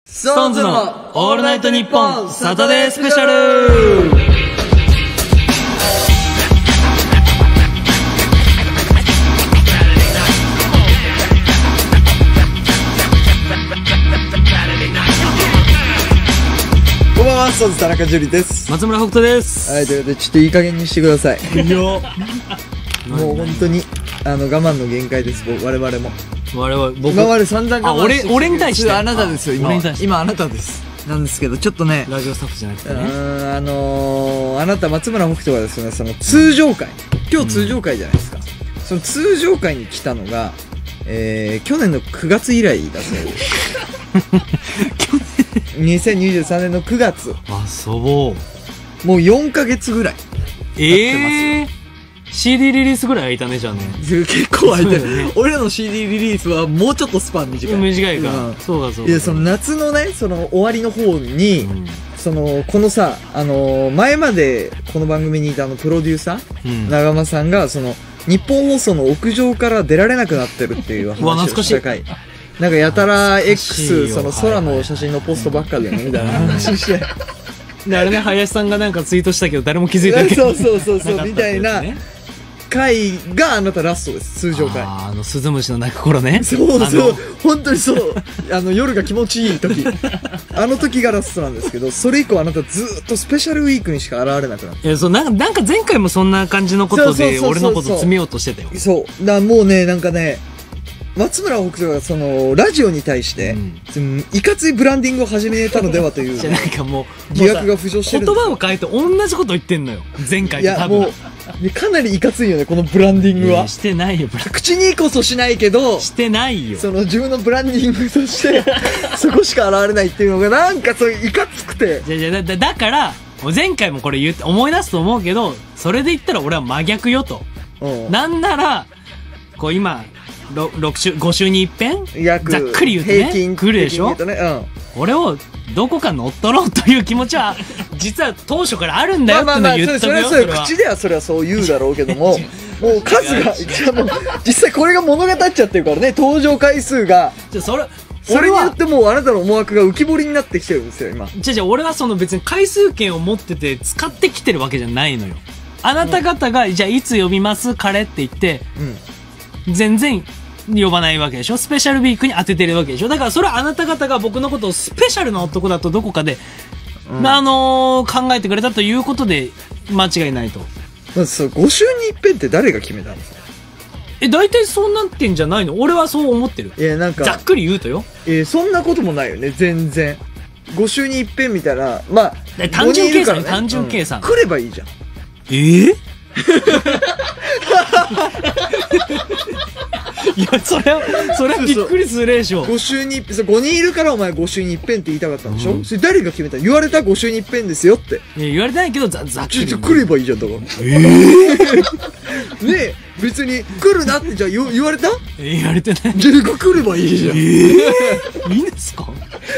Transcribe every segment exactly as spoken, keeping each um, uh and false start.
ストーンズのオールナイトニッポンサタデースペシャル。 こんばんは、ストーンズ田中樹です。 松村北斗です。 はい、ということでちょっといい加減にしてください。 いやもう本当にあの我慢の限界です。我々も我々僕今まで散々我慢してきて、 あ俺俺に対してあなたですよ。今俺に対して今あなたですなんですけど、ちょっとね、 ラジオスタッフじゃなくてうね、 ーんあのー、あなた松村北斗がですね、その通常会、今日通常会じゃないですか、うん、その通常会に来たのが、えー、去年のくがつ以来だそうですにせんにじゅうさんねんのくがつ、 遊ぼう。 もうよんかげつぐらいええー、シーディー リリースぐらい空いたね、じゃあね。 結構空いてる、 ね、 俺らの シーディー リリースはもうちょっとスパン短い短いか、うん、そうだそうだ。 いや、その夏のね、その終わりの方に、うん、そのこのさ、あのー、前までこの番組にいたあのプロデューサー、うん、長間さんがその日本放送の屋上から出られなくなってるっていう話をした回、なんかやたら X その空の写真のポストばっかでねみたいな話して、 であれね、林さんがなんかツイートしたけど誰も気づいてない。 そうそうそうそうみたいな回があなたラストです。通常回。 ああのスズムシの鳴く頃ね。 そうそう本当にそう。あの夜が気持ちいい時、あの時がラストなんですけど、それ以降あなたずっとスペシャルウィークにしか現れなくなって。 いや、そうなんかなんか前回もそんな感じのことで俺のこと詰めようとしてたよ。 そうだからもうね、なんかね、松村北斗がそのラジオに対して、うん、いかついブランディングを始めたのではというじゃなんかもう疑惑が浮上してるんです。 言葉を変えて同じこと言ってんのよ、前回と多分。いやもうかなりいかついよね、このブランディングは。 してないよ、 口にこそしないけどしてないよ。 その自分のブランディングとしてそこしか現れないっていうのがなんかそういかつくて。 じゃじゃ だ, だから前回もこれ言って思い出すと思うけど、それで言ったら俺は真逆よと。なんならこう今ろく週ご週に一遍ざっくり言うとね、平均来るでしょ、ね、うん、俺をどこか乗っ取ろうという気持ちは実は当初からあるんだよってのを言っとくよ。 それは口ではそれはそう言うだろうけどももう数がじゃもう実際これが物語っちゃってるからね、登場回数が。じゃそれそれによってもうあなたの思惑が浮き彫りになってきてるんですよ今。 じゃじゃ俺はその別に回数券を持ってて使ってきてるわけじゃないのよ。あなた方が、うん、じゃあいつ呼びます彼って言って、うん、全然呼ばないわけでしょ。スペシャルウィークに当ててるわけでしょ。だからそれはあなた方が僕のことをスペシャルな男だとどこかで、うん、あのー、考えてくれたということで間違いないと。 まずそうご週に一遍って誰が決めたんですか。 え、大体そうなってんじゃないの。俺はそう思ってる。 いやなんかざっくり言うとよ。 えー、そんなこともないよね全然。ご週に一遍みたいな、まあ単純計算、ね、単純計算、 うん、来ればいいじゃん。 えーいや、それは、それはびっくりするでしょ。 ご週に、ごにんいるからお前ご週に一遍って言いたかったんでしょ、うん、それ誰が決めた。言われたご週に一遍ですよって。 いや、言われてないけど、ざ、ざっくり。 ちょっと来ればいいじゃん、だから。えー、ねえ、別に来るなってじゃあ言、言われた。 え、言われてない。 じゃあ来ればいいじゃん。えー、いいんですか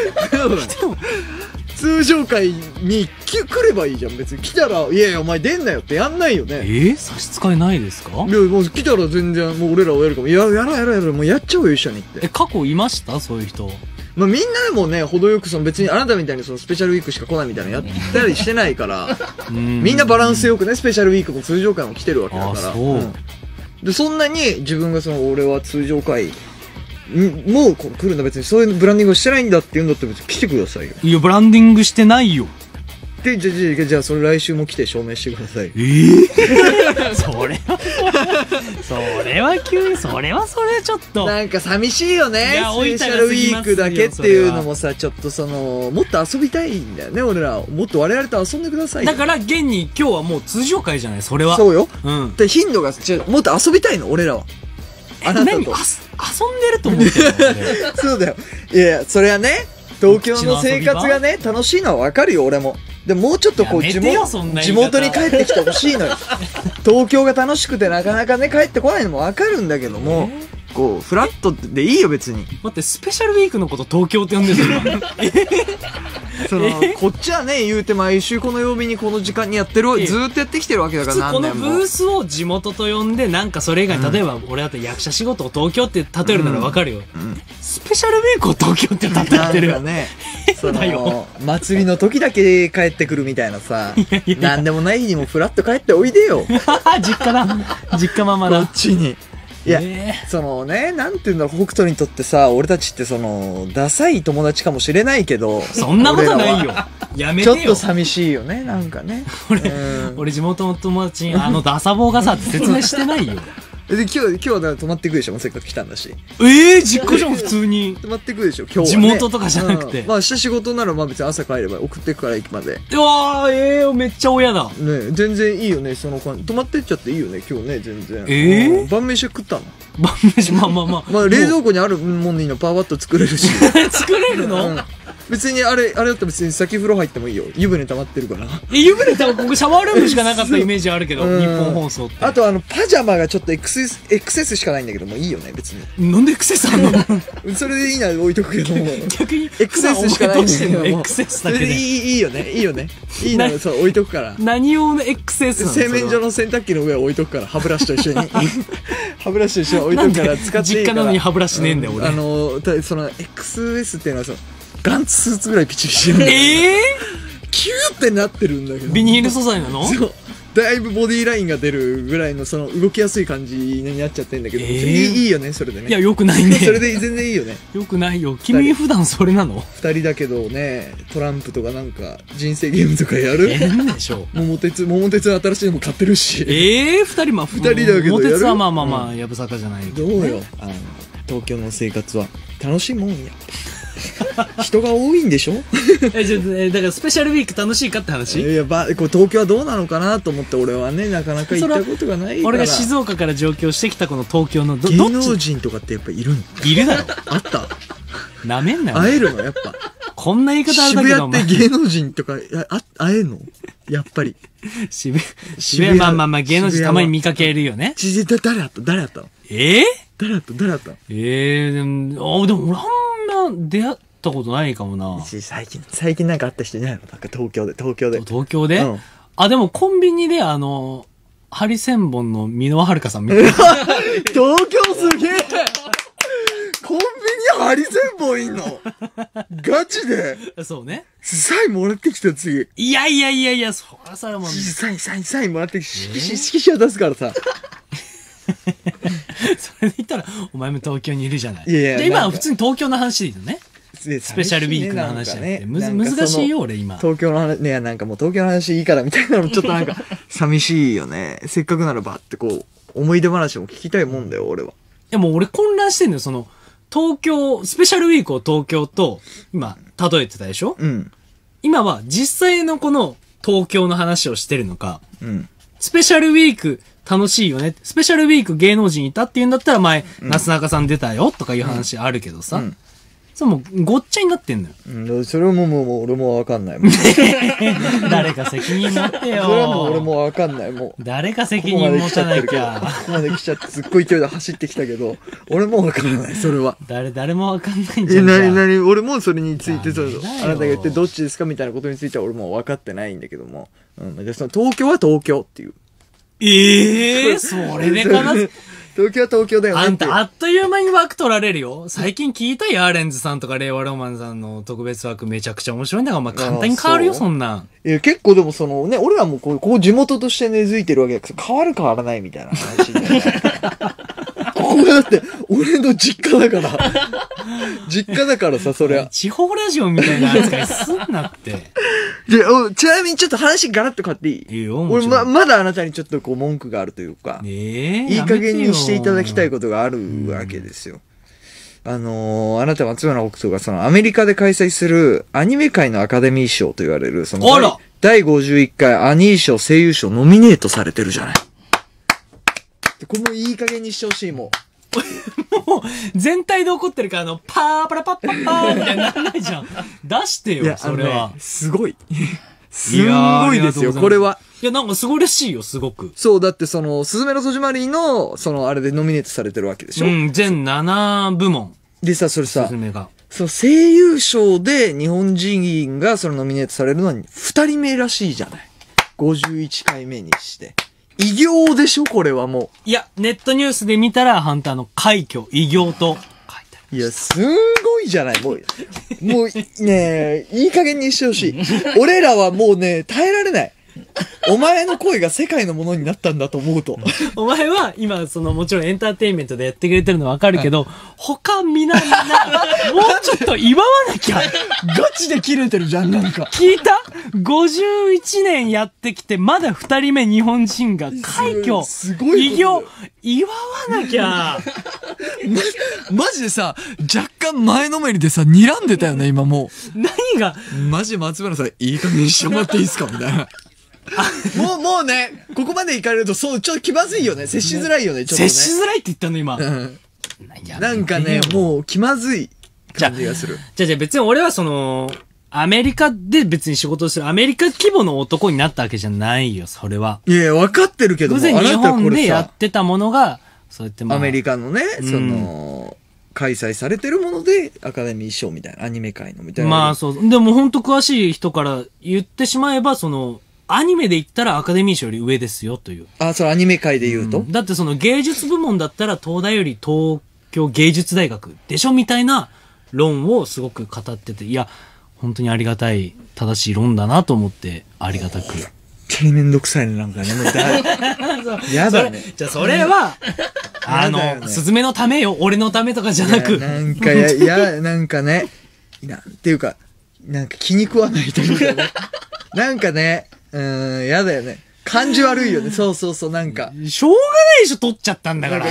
通常会に来ればいいじゃん。別に来たら、いやいやお前出んなよってやんないよね。 えー、差し支えないですか。いやもう来たら全然もう俺らはやるかも。いややろうやろうやろう、もうやっちゃおうよ一緒にって。 え、過去いましたそういう人。 まあみんなでもね、程よくその別にあなたみたいにそのスペシャルウィークしか来ないみたいなやったりしてないからみんなバランスよくね、スペシャルウィークも通常会も来てるわけだから。あ、そう、うん、でそんなに自分がその俺は通常会もう来るんだ、別にそういうブランディングをしてないんだって言うんだったら別に来てくださいよ。 いやブランディングしてないよ。 でじゃじゃじゃあそれ来週も来て証明してください。 えー、それはそれは急にそれはそれちょっとなんか寂しいよね。スペシャルウィークだけっていうのもさ、ちょっとそのもっと遊びたいんだよね俺ら。もっと我々と遊んでくださいよ。 だから現に今日はもう通常会じゃない。それはそうよ、 うん、 で頻度がちょもっと遊びたいの俺らは。あなたと遊んでると思ってるそうだよ。いやそれはね、東京の生活がね楽しいのは分かるよ俺も。でもうちょっとこう地元地元に帰ってきてほしいのよ東京が楽しくてなかなかね帰ってこないのも分かるんだけども、えー、こうフラットでいいよ別に。 待って、スペシャルウィークのこと東京って呼んでるのそのこっちはね言うて毎週この曜日にこの時間にやってる、ずーっとやってきてるわけだから。 普通このブースを地元と呼んでなんかそれ以外、うん、例えば俺だと役者仕事を東京って例えるなら分かるよ、うんうん、スペシャルウィークを東京って例えてるなんかねその、祭りの時だけ帰ってくるみたいなさ、いやいやいやなんでもない日にもフラッと帰っておいでよ。 実家だ。実家ママだ。 こっちに。いや、えー、そのね、なんていうんだろう、北斗にとってさ、俺たちってその、ダサい友達かもしれないけど。 そんなことないよ。やめてよ。 ちょっと寂しいよね、なんかね。 俺、うん、俺地元の友達に、あのダサ坊がさって説明してないよ。 で、今日、今日は泊まってくでしょ、もうせっかく来たんだし。 ええー、実家じゃん、普通に。 泊まってくでしょ、今日は、ね。 地元とかじゃなくて。 うん、まあ、明日仕事なら、まあ別に朝帰れば送ってくから駅まで。 うわー、ええー、めっちゃ親だ。 ね全然いいよね、その感じ。泊まってっちゃっていいよね、今日ね、全然。 ええー、 晩飯食ったの晩飯、まあまあまあ。 まあ、冷蔵庫にあるもんでいいの、パワーワット作れるし。 作れるの、 うん、別にあれ、あれだったら別に先風呂入ってもいいよ。湯船溜まってるから。 え、湯船って僕シャワールームしかなかったイメージあるけど、日本放送って。 あとあの、パジャマがちょっと エックスエス、エックスエス しかないんだけども、いいよね、別に。 なんで エックスエス あんのそれでいいなら置いとくけども。 逆に、 エックスエス しかないんだけども。 エックスエス だけで。 いい、いいよね、いいよね。いいならそう、置いとくから。 何用の エックスエス なの？ 洗面所の洗濯機の上置いとくから、歯ブラシと一緒に。歯ブラシと一緒に置いとくから使っていいから。 実家なのに歯ブラシねえんだよ、俺。 あの、その、エックスエス っていうのはその、ガンツスーツぐらいピチピチしてる。 ええー、キューってなってるんだけど。 ビニール素材なの？ そう。だいぶボディラインが出るぐらいの、その、動きやすい感じになっちゃってんだけど。えー、いい、いいよね、それでね。 いや、よくないね。 それで全然いいよね。 よくないよ。君普段それなの？ 二人だけどね、トランプとかなんか、人生ゲームとかやる？ 変でしょ。 桃鉄、桃鉄の新しいのも買ってるし。 ええー、二人、まあ、 二人だけどやる。 桃鉄はまあまあまあ、やぶさかじゃないけど、ね。どうよ。あの、東京の生活は。楽しいもんや。人が多いんでしょえ、ちょっと、え、だからスペシャルウィーク楽しいかって話？ いや、ば、こう東京はどうなのかなと思って俺はね、なかなか行ったことがないから。 俺が静岡から上京してきたこの東京のど、芸能人とかってやっぱいるの？ いるだろ。 あった。 なめんなよ。 会えるのやっぱ。 こんな言い方あるだけど。 渋谷って芸能人とか、あ、会えるのやっぱり。 渋谷、渋谷、まあまあまあ芸能人たまに見かけるよね。 ちだ、誰あった誰あったの？ ええー、 誰あった誰あったの？ ええー、でも、あ、でも俺あんま出会ったことないかもな。 最近、最近なんかあった人いないの？なんか東京で、東京で。 東京で、うん、あ、でもコンビニであの、ハリセンボンの箕輪はるかさん見た。 東京すげえコンビニハリセンボンいんのガチでそうね。 サインもらってきた次。 いやいやいやいや、そらさ、もう。 サイン、サイン、サインもらってきて、色紙、色紙を出すからさ。 それで言ったら、お前も東京にいるじゃない。 いやいやで、今は普通に東京の話でいいのね。スペシャルウィークの話じゃなくて、むず、難しいよ、俺今。 東京の話、ね、なんかもう東京の話いいからみたいなのもちょっとなんか、寂しいよね。せっかくならばってこう、思い出話も聞きたいもんだよ、俺は。いや、もう俺混乱してんのよ、その、東京、スペシャルウィークを東京と、今、例えてたでしょ？うん。今は実際のこの東京の話をしてるのか、うん。スペシャルウィーク楽しいよね。スペシャルウィーク芸能人いたって言うんだったら前、うん、なすなかさん出たよとかいう話あるけどさ、うんうん、そうもうごっちゃになってんのよ。 うん、それももう、もう俺もわかんないもん。 誰か責任持ってよ。 それはもう俺もわかんない。もう。 誰か責任持たなきゃ。 ここまで来ちゃって、すっごい勢いで走ってきたけど、俺もわかんない、それは。 誰、誰もわかんないんじゃん。え、なになに、俺もそれについて、そう、あなたが言ってどっちですかみたいなことについては俺もわかってないんだけども。うん。じゃその東京は東京っていう。 ええー、それでかな東京は東京だよね。 あんた、あっという間に枠取られるよ。最近聞いたよ、アーレンズさんとか令和ロマンさんの特別枠めちゃくちゃ面白いんだから、お前簡単に変わるよ、そんなん。 いや、結構でもそのね、俺らもこう、こう地元として根付いてるわけだけど、変わる変わらないみたいな話で。ここがだって、俺の実家だから。実家だからさ、そりゃ。 地方ラジオみたいな扱いすんなって。 じゃあ、ちなみにちょっと話ガラッと変わっていい？ いいよ、 俺ま、まだあなたにちょっとこう文句があるというか。 ねえ。 いい加減にしていただきたいことがあるわけですよ。あのー、あなた松村北斗がそのアメリカで開催するアニメ界のアカデミー賞と言われる、そのだいごじゅういっかいアニー賞声優賞ノミネートされてるじゃない。これもいい加減にしてほしい、もう。 もう、全体で怒ってるから、あの、パーパラパッパッパーみたいにならないじゃん。出してよ、それは。 ね、すごい。すんごいですよ、これは。 いや、なんかすごいらしいよ、すごく。 そう、だってその、すずめの戸締まりの、その、あれでノミネートされてるわけでしょ？ うん、全なな部門。 でさ、それさ、 すずめが。 そう、声優賞で日本人がそのノミネートされるのは二人目らしいじゃない。ごじゅういっかいめにして。偉業でしょこれはもう。 いや、ネットニュースで見たら、ハンターの快挙、偉業と書いてある。 いや、すんごいじゃない、もう。もう、ねいい加減にしてほしい。俺らはもうね、耐えられない。お前の声が世界のものになったんだと思うと。 お前は今、そのもちろんエンターテインメントでやってくれてるのわかるけど、はい、他みんなみんな、もうちょっと祝わなきゃ。 ガチで切れてるじゃん、なんか。 聞いた ?ごじゅういち 年やってきて、まだ二人目日本人が快挙。 すごい。 偉業、祝わなきゃ。 ま、マジでさ、若干前のめりでさ、睨んでたよね、今もう。何がマジ松村さん、いい加減にしてもらっていいですかみたいな。もう、もうね、ここまで行かれると、そう、ちょっと気まずいよね。接しづらいよね、ちょっとね。 接しづらいって言ったの、今。うん、 なんかね、もう気まずい感じがする。 じゃあ、じゃあ別に俺はその、アメリカで別に仕事をする、アメリカ規模の男になったわけじゃないよ、それは。 いや、分かってるけども、 偶然日本でやってたものが、そうやってまあ。アメリカのね、その、うん、開催されてるもので、アカデミー賞みたいな、アニメ界のみたいな。 まあそう。でも本当詳しい人から言ってしまえば、その、アニメで言ったらアカデミー賞より上ですよという。 あ、それアニメ界で言うと、うん、 だってその芸術部門だったら東大より東京芸術大学でしょみたいな論をすごく語ってて、いや、本当にありがたい、正しい論だなと思って、ありがたく。 本当にめんどくさいね、なんかね。もうやだね。 じゃあそれは、あの、ね、スズメのためよ、俺のためとかじゃなく。 なんかや、いや、なんかね、なんていうか、なんか気に食わないというかね。なんかね、うーん、やだよね。感じ悪いよね。そうそうそう、なんか。 しょうがないでしょ、取っちゃったんだから。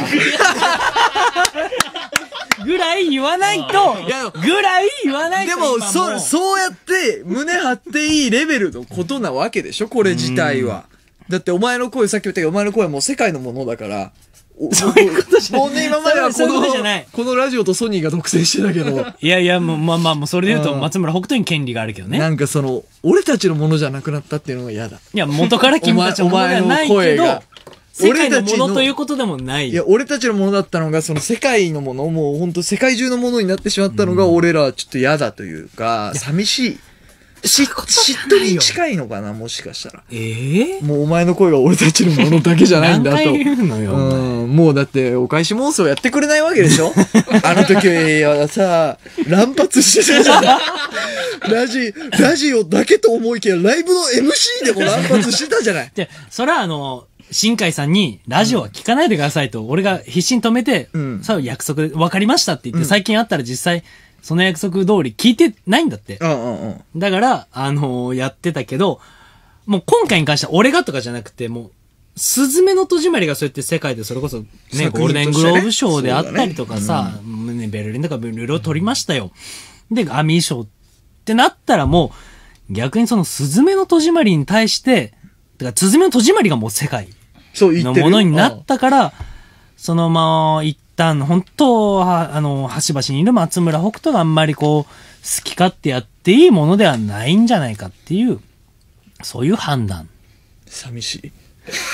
ぐらい言わないと、ぐらい言わないと。 でも、そう、そうやって胸張っていいレベルのことなわけでしょ、これ自体は。だってお前の声、さっき言ったけど、お前の声はもう世界のものだから。 そういうことじゃない。 もうね、今まではこの、このラジオとソニーが独占してたけど。 いやいや、もう、まあまあ、もうそれで言うと、松村北斗に権利があるけどね。 なんかその、俺たちのものじゃなくなったっていうのが嫌だ。 いや、元から君たちのものじゃないけど、世界のものということでもない。 いや、俺たちのものだったのが、その世界のもの、もう本当世界中のものになってしまったのが、俺らはちょっと嫌だというか、寂しい。嫉妬に近いのかな、もしかしたら。ええー、もうお前の声が俺たちのものだけじゃないんだと。 何回言うのよ。 うん、もうだってお返し妄想やってくれないわけでしょあの時はさ、乱発してたじゃん。ラジ、ラジオだけと思いきや、ライブの エムシー でも乱発してたじゃない。 で、それはあの、新海さんに、ラジオは聞かないでくださいと、うん、俺が必死に止めて、うん、さあ約束で分かりましたって言って、うん、最近会ったら実際、その約束通り聞いてないんだって。 うんうんうん。 だから、あのー、やってたけど、もう今回に関しては俺がとかじゃなくて、もう、スズメの戸締まりがそうやって世界でそれこそね、ねゴールデングローブ賞であったりとかさ、ねうんね、ベルリンとかいろいろ取りましたよ。で、アミー賞ってなったらもう、逆にそのスズメの戸締まりに対して、だからスズメの戸締まりがもう世界のものになったから、そのまあ、一旦、本当は、あの、端々にいる松村北斗があんまりこう、好き勝手やっていいものではないんじゃないかっていう、そういう判断。 寂しい。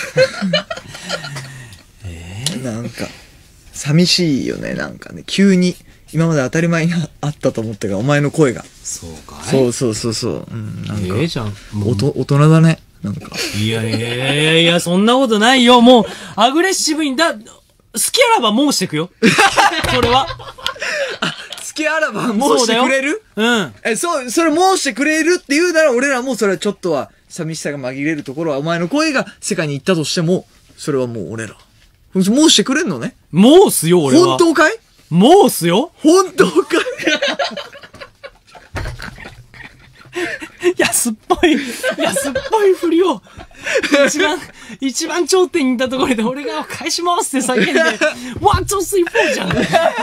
えー、なんか、寂しいよね、なんかね。急に、今まで当たり前にあったと思ったが、お前の声が。 そうかいそうそうそうそう。うん、なんか、 ええじゃん。 おと、大人だね。なんか。 いやいやいやいや、そんなことないよ。もう、アグレッシブに、だ、好きあらば申してくよ。それは。 あ、好きあらば申してくれる？ うん。 え、そう、それ申してくれるって言うなら俺らもそれはちょっとは寂しさが紛れるところはお前の声が世界に行ったとしても、それはもう俺ら。申してくれんのね？ 申すよ、俺は。 本当かい？ 申すよ。 本当かい？ 安っぽい、安っぽいふりを、一番、一番頂点にいたところで俺が返しますって叫んで、ワン、ツー、スリー、フォーじゃん。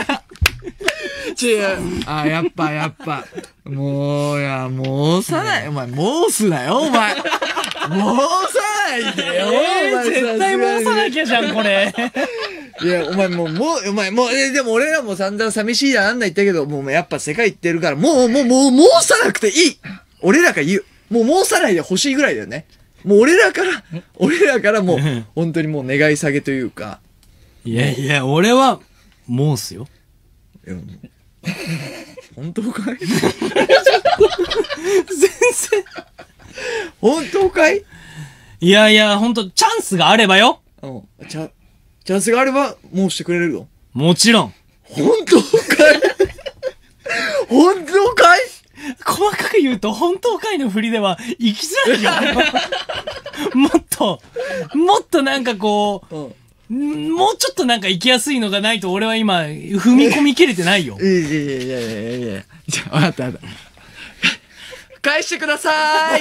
違う。あ、やっぱ、やっぱ。もう、いや、申さない。お前、申すなよ、お前。申さないでよ、 えー、お前。絶対申さなきゃじゃん、これ。 いや、お前もう、もう、お前もう、え、でも俺らも散々寂しいだなんだ言ったけど、もうやっぱ世界行ってるから、もう、もう、もう、申さなくていい。俺らが言う。もう申さないで欲しいぐらいだよね。もう俺らから、俺らからもう、本当にもう願い下げというか。 いやいや、俺は、申すよ。 いや、本当かい？全然。本当かい？ いやいや、本当チャンスがあればよ。 うん。チャ、チャンスがあれば、申してくれるの？ もちろん。 本当かい？ 本当かい？ 細かく言うと、本当かいの振りでは、行きづらいよ。もっと、もっとなんかこう、うん、もうちょっとなんか行きやすいのがないと、俺は今、踏み込みきれてないよ。 いやいやいやいやいやいや。じゃあ、わかったわかった。返してくださーい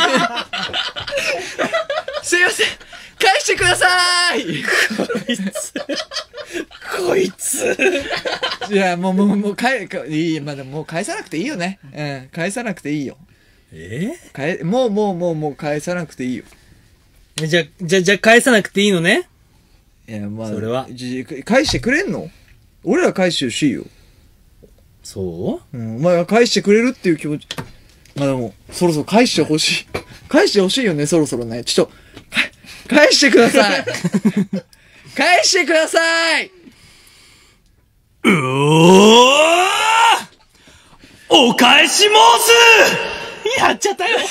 すいません返してくださーいこいつ。こいつ。 いや、もう、もう、もう、返、いい、まあ、でももう返さなくていいよね。うん、返さなくていいよ。 えー、返、もう、もう、もう、もう返さなくていいよ。 じゃ、じゃ、じゃ、返さなくていいのね。 いや、まあ、 それは。 返してくれんの？俺ら返してほしいよ。 そううん、お前が返してくれるっていう気持ち。まあでも、そろそろ返してほしい。返してほしいよね、そろそろね。ちょっと、返してください返してくださいうおーお返し申すやっちゃったよ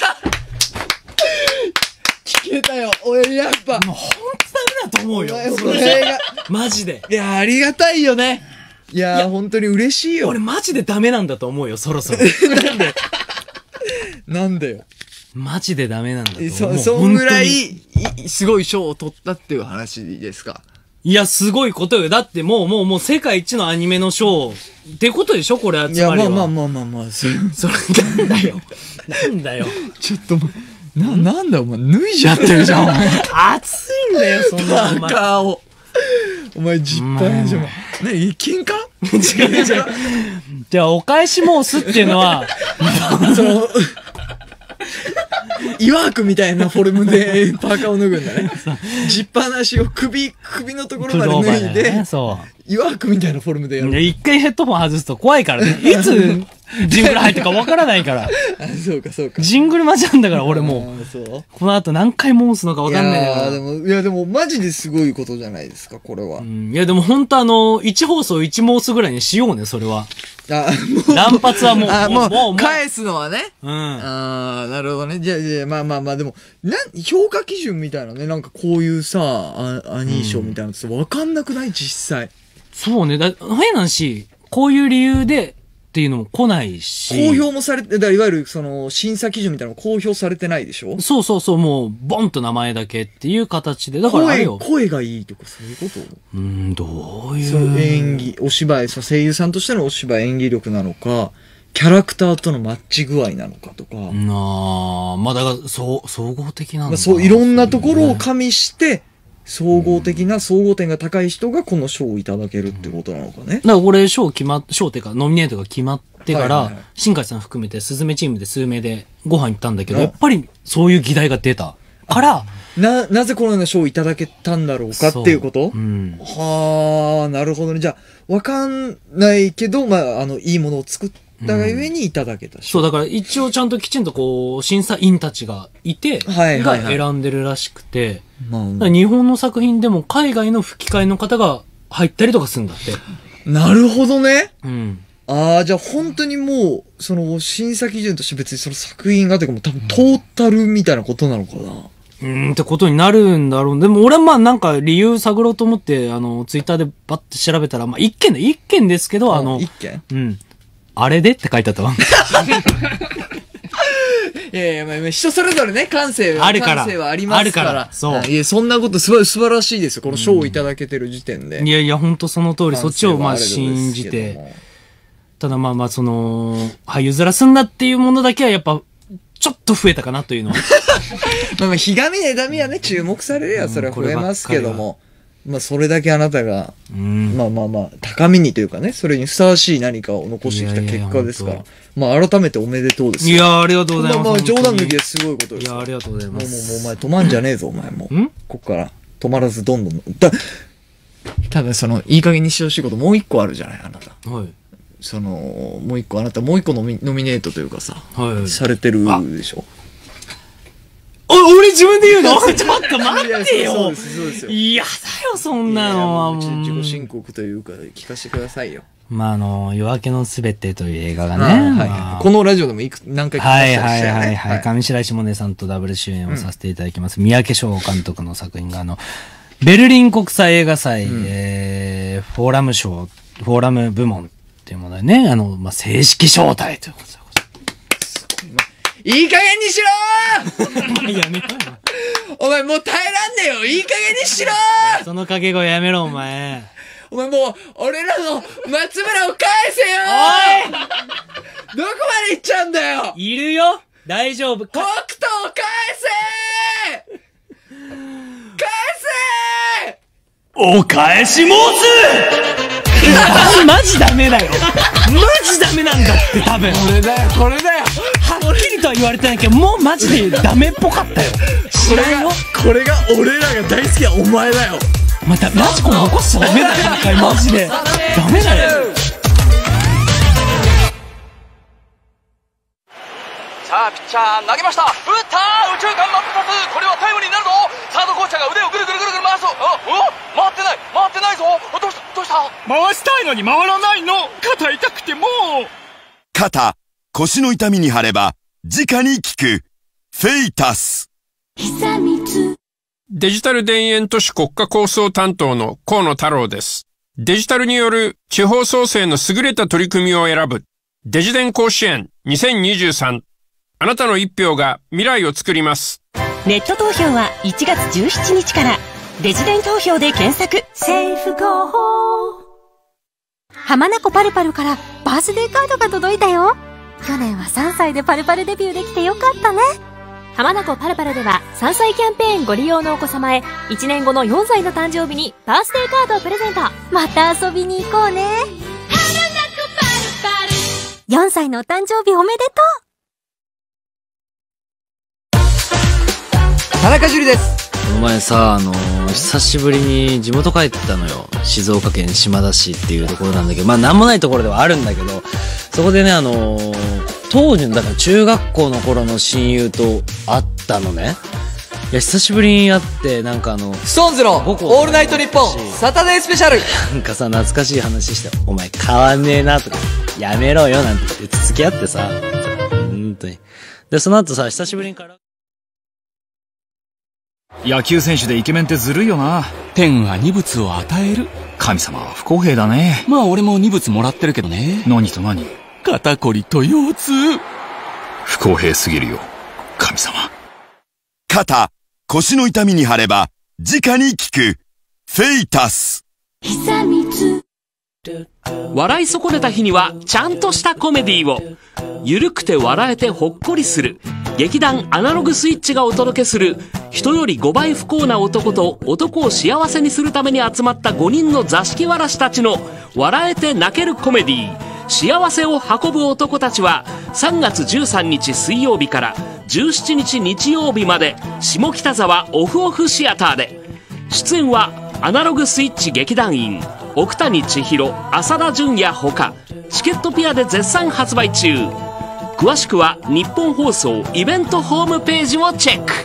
聞けたよ。俺やっぱ。 もうほんとダメだと思うよ。 それが。 マジで。 いや、ありがたいよね。いや、いや本当に嬉しいよ。 俺マジでダメなんだと思うよ、そろそろ。 なんでなんでよ。 マジでダメなんだと思う。 そ、そんぐらい、すごい賞を取ったっていう話ですか？ いや、すごいことよ。だってもう、もう、もう世界一のアニメの賞ってことでしょこれは、つまりは。 いや、まあまあまあまあまあ、それ、 それ、なんだよ。なんだよ。 ちょっと、な、なんだお前、脱いじゃってるじゃん、お前。 熱いんだよ、そんなお前。 バカを。お前、実体じゃん。ね、喧嘩違う違う。じゃあ、お返し申すっていうのは、 その、岩枠みたいなフォルムでパーカーを脱ぐんだね。ジッパーなしを首、首のところまで脱いで、ね、そう。岩枠みたいなフォルムでやる。 一回ヘッドホン外すと怖いからね。いつジングル入ってるかわからないから。 あ、そうかそうか。 ジングル待ちなんだから俺もう。そう。この後何回申すのかわかんないよ。いやでも、いやでもマジですごいことじゃないですか、これは。 うん、いやでも本当あの、いち放送いち申すぐらいにしようね、それは。あ、もう。乱発はもう、 あ、もう、もう返すのはね。 うん。 ああ、なるほどね。じゃあ、じゃあ、まあまあまあ、でも、な、評価基準みたいなね、なんかこういうさ、アアニー賞みたいなのってわかんなくない？実際。 そうね。だ、変なし、こういう理由でっていうのも来ないし。 公表もされて、だからいわゆるその審査基準みたいなのも公表されてないでしょ？ そうそうそう、もう、ボンと名前だけっていう形で。だからあれよ。 声、声がいいとかそういうこと？ うん、どういう。 そう、演技、お芝居、その声優さんとしてのお芝居、演技力なのか、キャラクターとのマッチ具合なのかとか。なあ、まあだから、そう、総合的なのかな。 まあそう、いろんなところを加味して、総合的な総合点が高い人がこの賞をいただけるってことなのかね。 だからこれ賞決まっ、賞っていうかノミネートが決まってから、新海さん含めてスズメチームで数名でご飯行ったんだけど、やっぱりそういう議題が出たから、 な、なぜこのような賞をいただけたんだろうかっていうこと？うん、はあ、なるほどね。じゃあ、わかんないけど、まあ、あの、いいものを作ったがゆえにいただけた賞、うん。そう、だから一応ちゃんときちんとこう、審査員たちがいて、はいはいはい、が選んでるらしくて、まあ、日本の作品でも海外の吹き替えの方が入ったりとかするんだって。 なるほどね。 うん。 ああ、じゃあ本当にもう、その審査基準として別にその作品がというかもう多分トータルみたいなことなのかな。 うーんってことになるんだろう。でも俺はまあなんか理由探ろうと思って、あの、ツイッターでバッて調べたら、まあ一件で、一件ですけど、あの、 一件うん。あれでって書いてあったわ。 いやいや、まあ、人それぞれね、感性は、 あるから感性はありますから。あるから。 そう。 いや、そんなことすば素晴らしいですよ。この賞をいただけてる時点で。 いやいや、ほんとその通り、そっちをまあ信じて。ただまあまあ、その、俳優面すんだっていうものだけはやっぱ、ちょっと増えたかなというのは。 まあまあ、ひがみねだみはね、注目されるやそれは増えますけども。まあ、それだけあなたが、うん、まあまあまあ、高みにというかね、それにふさわしい何かを残してきた結果ですから。いやいやまあ、改めておめでとうですよ。いや、ありがとうございます。 まあまあ、冗談抜きですごいことです。 いや、ありがとうございます。 もう、もう、もう、お前止まんじゃねえぞ、お前もう。んこっから、止まらずどんどん。だ、ただその、いい加減にしてほしいこともう一個あるじゃない、あなた。はい。その、もう一個、あなたもう一個ノミ、ノミネートというかさ、はい。されてるでしょ。 お、俺自分で言うのちょっと待ってよ。 そうです、そうですよ。 いやだよ、そんなのはもう。自己申告というか、聞かせてくださいよ。 まあ、あの、夜明けのすべてという映画がね。 はい。このラジオでもいく、何回か聞きましたね。はいはいはい。上白石萌音さんとダブル主演をさせていただきます。三宅翔監督の作品が、あの、ベルリン国際映画祭、えー、フォーラム賞、フォーラム部門っっていうものでね、あの、まあ、正式招待ということで。 いい加減にしろお前やめろ。 お前もう耐えらんねえよ。いい加減にしろその掛け声やめろ、お前。 お前もう、俺らの松村を返せよおいどこまで行っちゃうんだよいるよ大丈夫。 北斗を返せ返せお返し申すマジダメだよマジダメなんだって多分。 これだよ、これだよはっきりとは言われてないけど、もうマジでダメっぽかったよ。 これが、これが俺らが大好きなお前だよ。 また、ラジコ残しちゃダメだよ、一回マジで。ダメだよ。 さあ、ピッチャー投げました。打ったー、右中間真っ二つ。これはタイムリーになるぞ。サードコーチャーが腕をぐるぐるぐるぐる回す。あ、お回ってない回ってないぞ。どうしたどうした回したいのに回らないの。肩痛くてもう。 肩、腰の痛みに貼れば、直に効く。フェイタス。 デジタル田園都市国家構想担当の河野太郎です。デジタルによる地方創生の優れた取り組みを選ぶデジデン甲子園にせんにじゅうさん。あなたの一票が未来を作ります。 ネット投票はいちがつじゅうしちにちからデジデン投票で検索。セーフ候補。浜名湖パルパルからバースデーカードが届いたよ。去年はさんさいでパルパルデビューできてよかったね。浜名湖パルパルではさんさいキャンペーンご利用のお子様へいちねんごのよんさいの誕生日にバースデーカードをプレゼント。また遊びに行こうね。よんさいのお誕生日おめでとう。 田中樹ですこの前さ、あのー、久しぶりに地元帰ってたのよ。静岡県島田市っていうところなんだけど、まあなんもないところではあるんだけど、そこでね、あのー、当時の、だから中学校の頃の親友と会ったのね。いや、久しぶりに会って、なんかあの、 ストーンズのオールナイトニッポンサタデースペシャルなんかさ、懐かしい話して、お前変わんねえなとか、やめろよなんて言って付き合ってさ、本当に。で、その後さ、久しぶりにから、 野球選手でイケメンってずるいよな。天は二物を与える。神様は不公平だね。まあ俺も二物もらってるけどね。何と何？肩こりと腰痛。不公平すぎるよ、神様。 肩、腰の痛みに貼れば、直に効く。フェイタス。 笑い損ねた日にはちゃんとしたコメディを。ゆるくて笑えてほっこりする。劇団アナログスイッチがお届けする人よりごばい不幸な男と男を幸せにするために集まったごにんの座敷わらしたちの笑えて泣けるコメディー、幸せを運ぶ男たちはさんがつじゅうさんにち水曜日からじゅうしちにち日曜日まで下北沢オフオフシアターで。出演はアナログスイッチ劇団員奥谷千尋、浅田純也ほか。チケットピアで絶賛発売中。詳しくは日本放送イベントホームページをチェック。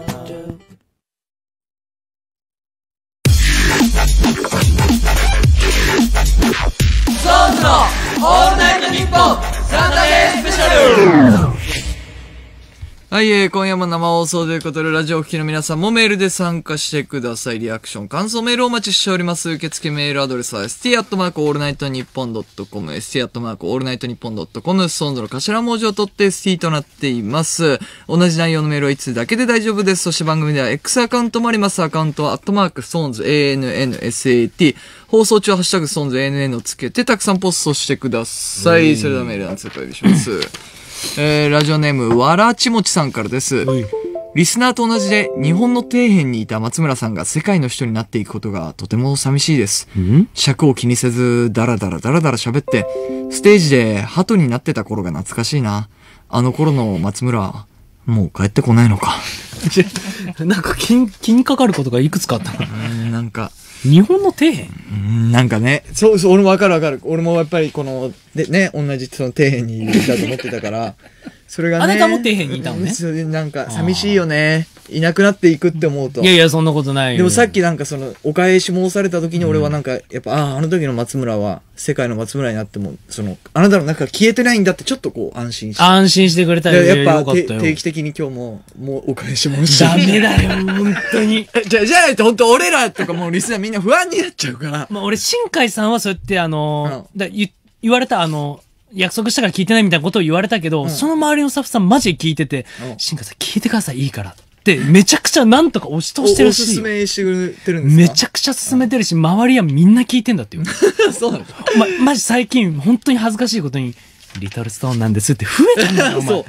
ストーンズのオールナイトニッポンサタデースペシャル。はい、えー、今夜も生放送ということで、ラジオを聴きの皆さんもメールで参加してください。リアクション、感想メールをお待ちしております。受付メールアドレスは エスティー アットマークオールナイトニッポンドットコム、エスティー アットマークオールナイトニッポンドットコム、ストーンズの頭文字を取って エスティー となっています。同じ内容のメールはいつだけで大丈夫です。そして番組では X アカウントもあります。アカウントはアットマークストーンズ エーエヌエヌエスエーティー。放送中はハッシュタグストーンズ エーエヌエヌ をつけてたくさんポストしてください。それではメールの通お願いします。えー、ラジオネーム、わらちもちさんからです。リスナーと同じで、日本の底辺にいた松村さんが世界の人になっていくことがとても寂しいです。尺を気にせず、ダラダラダラダラ喋って、ステージで鳩になってた頃が懐かしいな。あの頃の松村、もう帰ってこないのか。 なんか気に、気にかかることがいくつかあったの。 なんか、 日本の底辺なんかね、そうそう、俺もわかるわかる。俺もやっぱりこの、でね、同じその底辺にいたと思ってたから、それがね。 あなたも底辺にいたのね。 なんか寂しいよね。いなくなっていくって思うと。 いやいや、そんなことないよ。 でもさっきなんかその、お返し申された時に俺はなんか、やっぱ、ああ、あの時の松村は、世界の松村になっても、その、あなたの中消えてないんだってちょっとこう安心して。 安心してくれたよ。 やっぱ、定期的に今日も、もうお返し申しダメだよ、本当に。 じゃ、じゃないと本当俺らとかもうリスナーみんな不安になっちゃうから。 まあ俺、新海さんはそうやってあの、だ言言われた、あの、約束したから聞いてないみたいなことを言われたけど、うん、その周りのスタッフさんマジで聞いてて、新川さん聞いてください、いいから。ってめちゃくちゃなんとか押し通してるし。 おすすめしてくれてるんですか？ めちゃくちゃ勧めてるし、周りはみんな聞いてんだっていう。 そうなの？ ま、マジ最近、本当に恥ずかしいことに、リトルストーンなんですって増えたんだよ、お前。そう。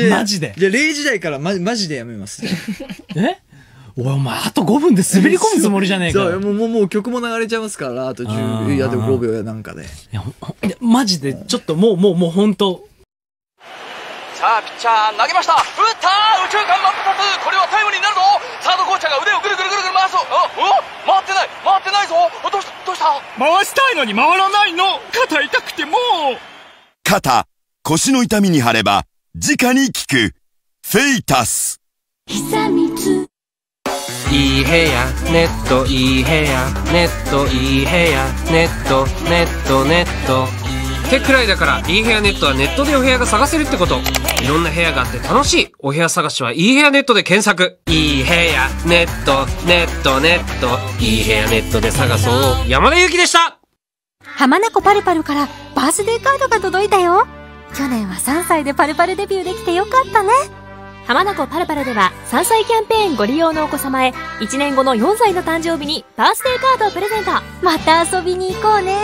マジで。 じゃあ、れいじ台からま、マジでやめます。 えおい、お前、あとごふんで滑り込むつもりじゃねえか。 そう、もう、もう、もう曲も流れちゃいますから、あとじゅう、いや、でもごびょうやなんかで。いや、 マジで、ちょっともう、もう、もう、ほんと。 さあ、ピッチャー投げました。打った宇宙間真っ二つ。これはタイムリーになるぞ。サードコーチャーが腕をぐるぐるぐるぐる回す。あ、お回ってない。回ってないぞ。どうしたどうした回したいのに回らないの。肩痛くてもう。 肩、腰の痛みに貼れば、直に効く。フェイタス。 久光。いい部屋、ネットいい部屋、ネットいい部屋、ネット、ネット、ネット。ってくらいだから、いい部屋ネットはネットでお部屋が探せるってこと。いろんな部屋があって楽しい。お部屋探しはいい部屋ネットで検索。いい部屋、ネット、ネット、ネット。いい部屋ネットで探そう。山田ゆきでした。 浜名湖パルパルからバースデーカードが届いたよ。去年はさんさいでパルパルデビューできてよかったね。浜名湖パルパルではさんさいキャンペーンご利用のお子様へいちねんごのよんさいの誕生日にバースデーカードをプレゼント。また遊びに行こうね。